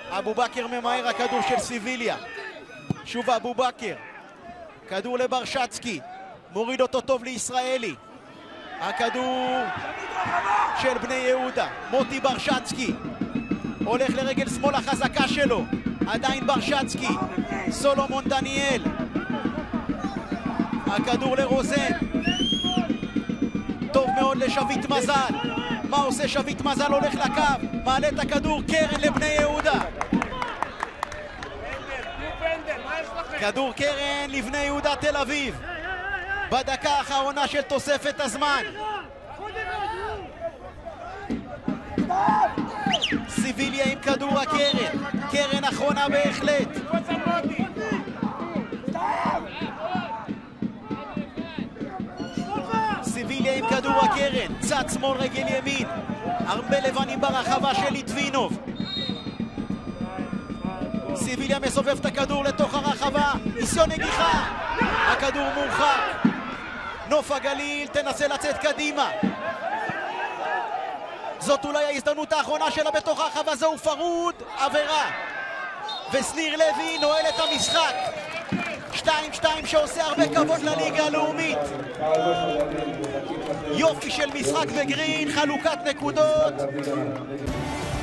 אבו בכר ממהר, הכדור של סיביליה. שוב אבו בכר. כדור לברשצקי. מוריד אותו טוב לישראלי. הכדור של בני יהודה. מוטי ברשצקי. הולך לרגל שמאל החזקה שלו. עדיין ברשצקי. סולומון דניאל. הכדור לרוזן. טוב מאוד לשביט מזל. מה עושה שביט מזל? הולך לקו. מעלה את הכדור. קרן לבני יהודה. כדור קרן לבני יהודה תל אביב. בדקה האחרונה של תוספת הזמן. סיביליה עם כדור הקרן. קרן אחרונה בהחלט. סיביליה עם כדור הקרן. צד שמאל רגל ימין. הרבה לבנים ברחבה של ליטבינוב. סיביליה מסובב את הכדור לתוך הרחבה. ניסיון נגיחה. הכדור מורחק. נוף הגליל תנסה לצאת קדימה. זאת אולי ההזדמנות האחרונה שלה בתוך הרחבה. זהו פרוד. עבירה. וסניר לוי נועל את המשחק. שתיים שתיים שעושה הרבה כבוד לליגה הלאומית. יופי של משחק בגרין. חלוקת נקודות.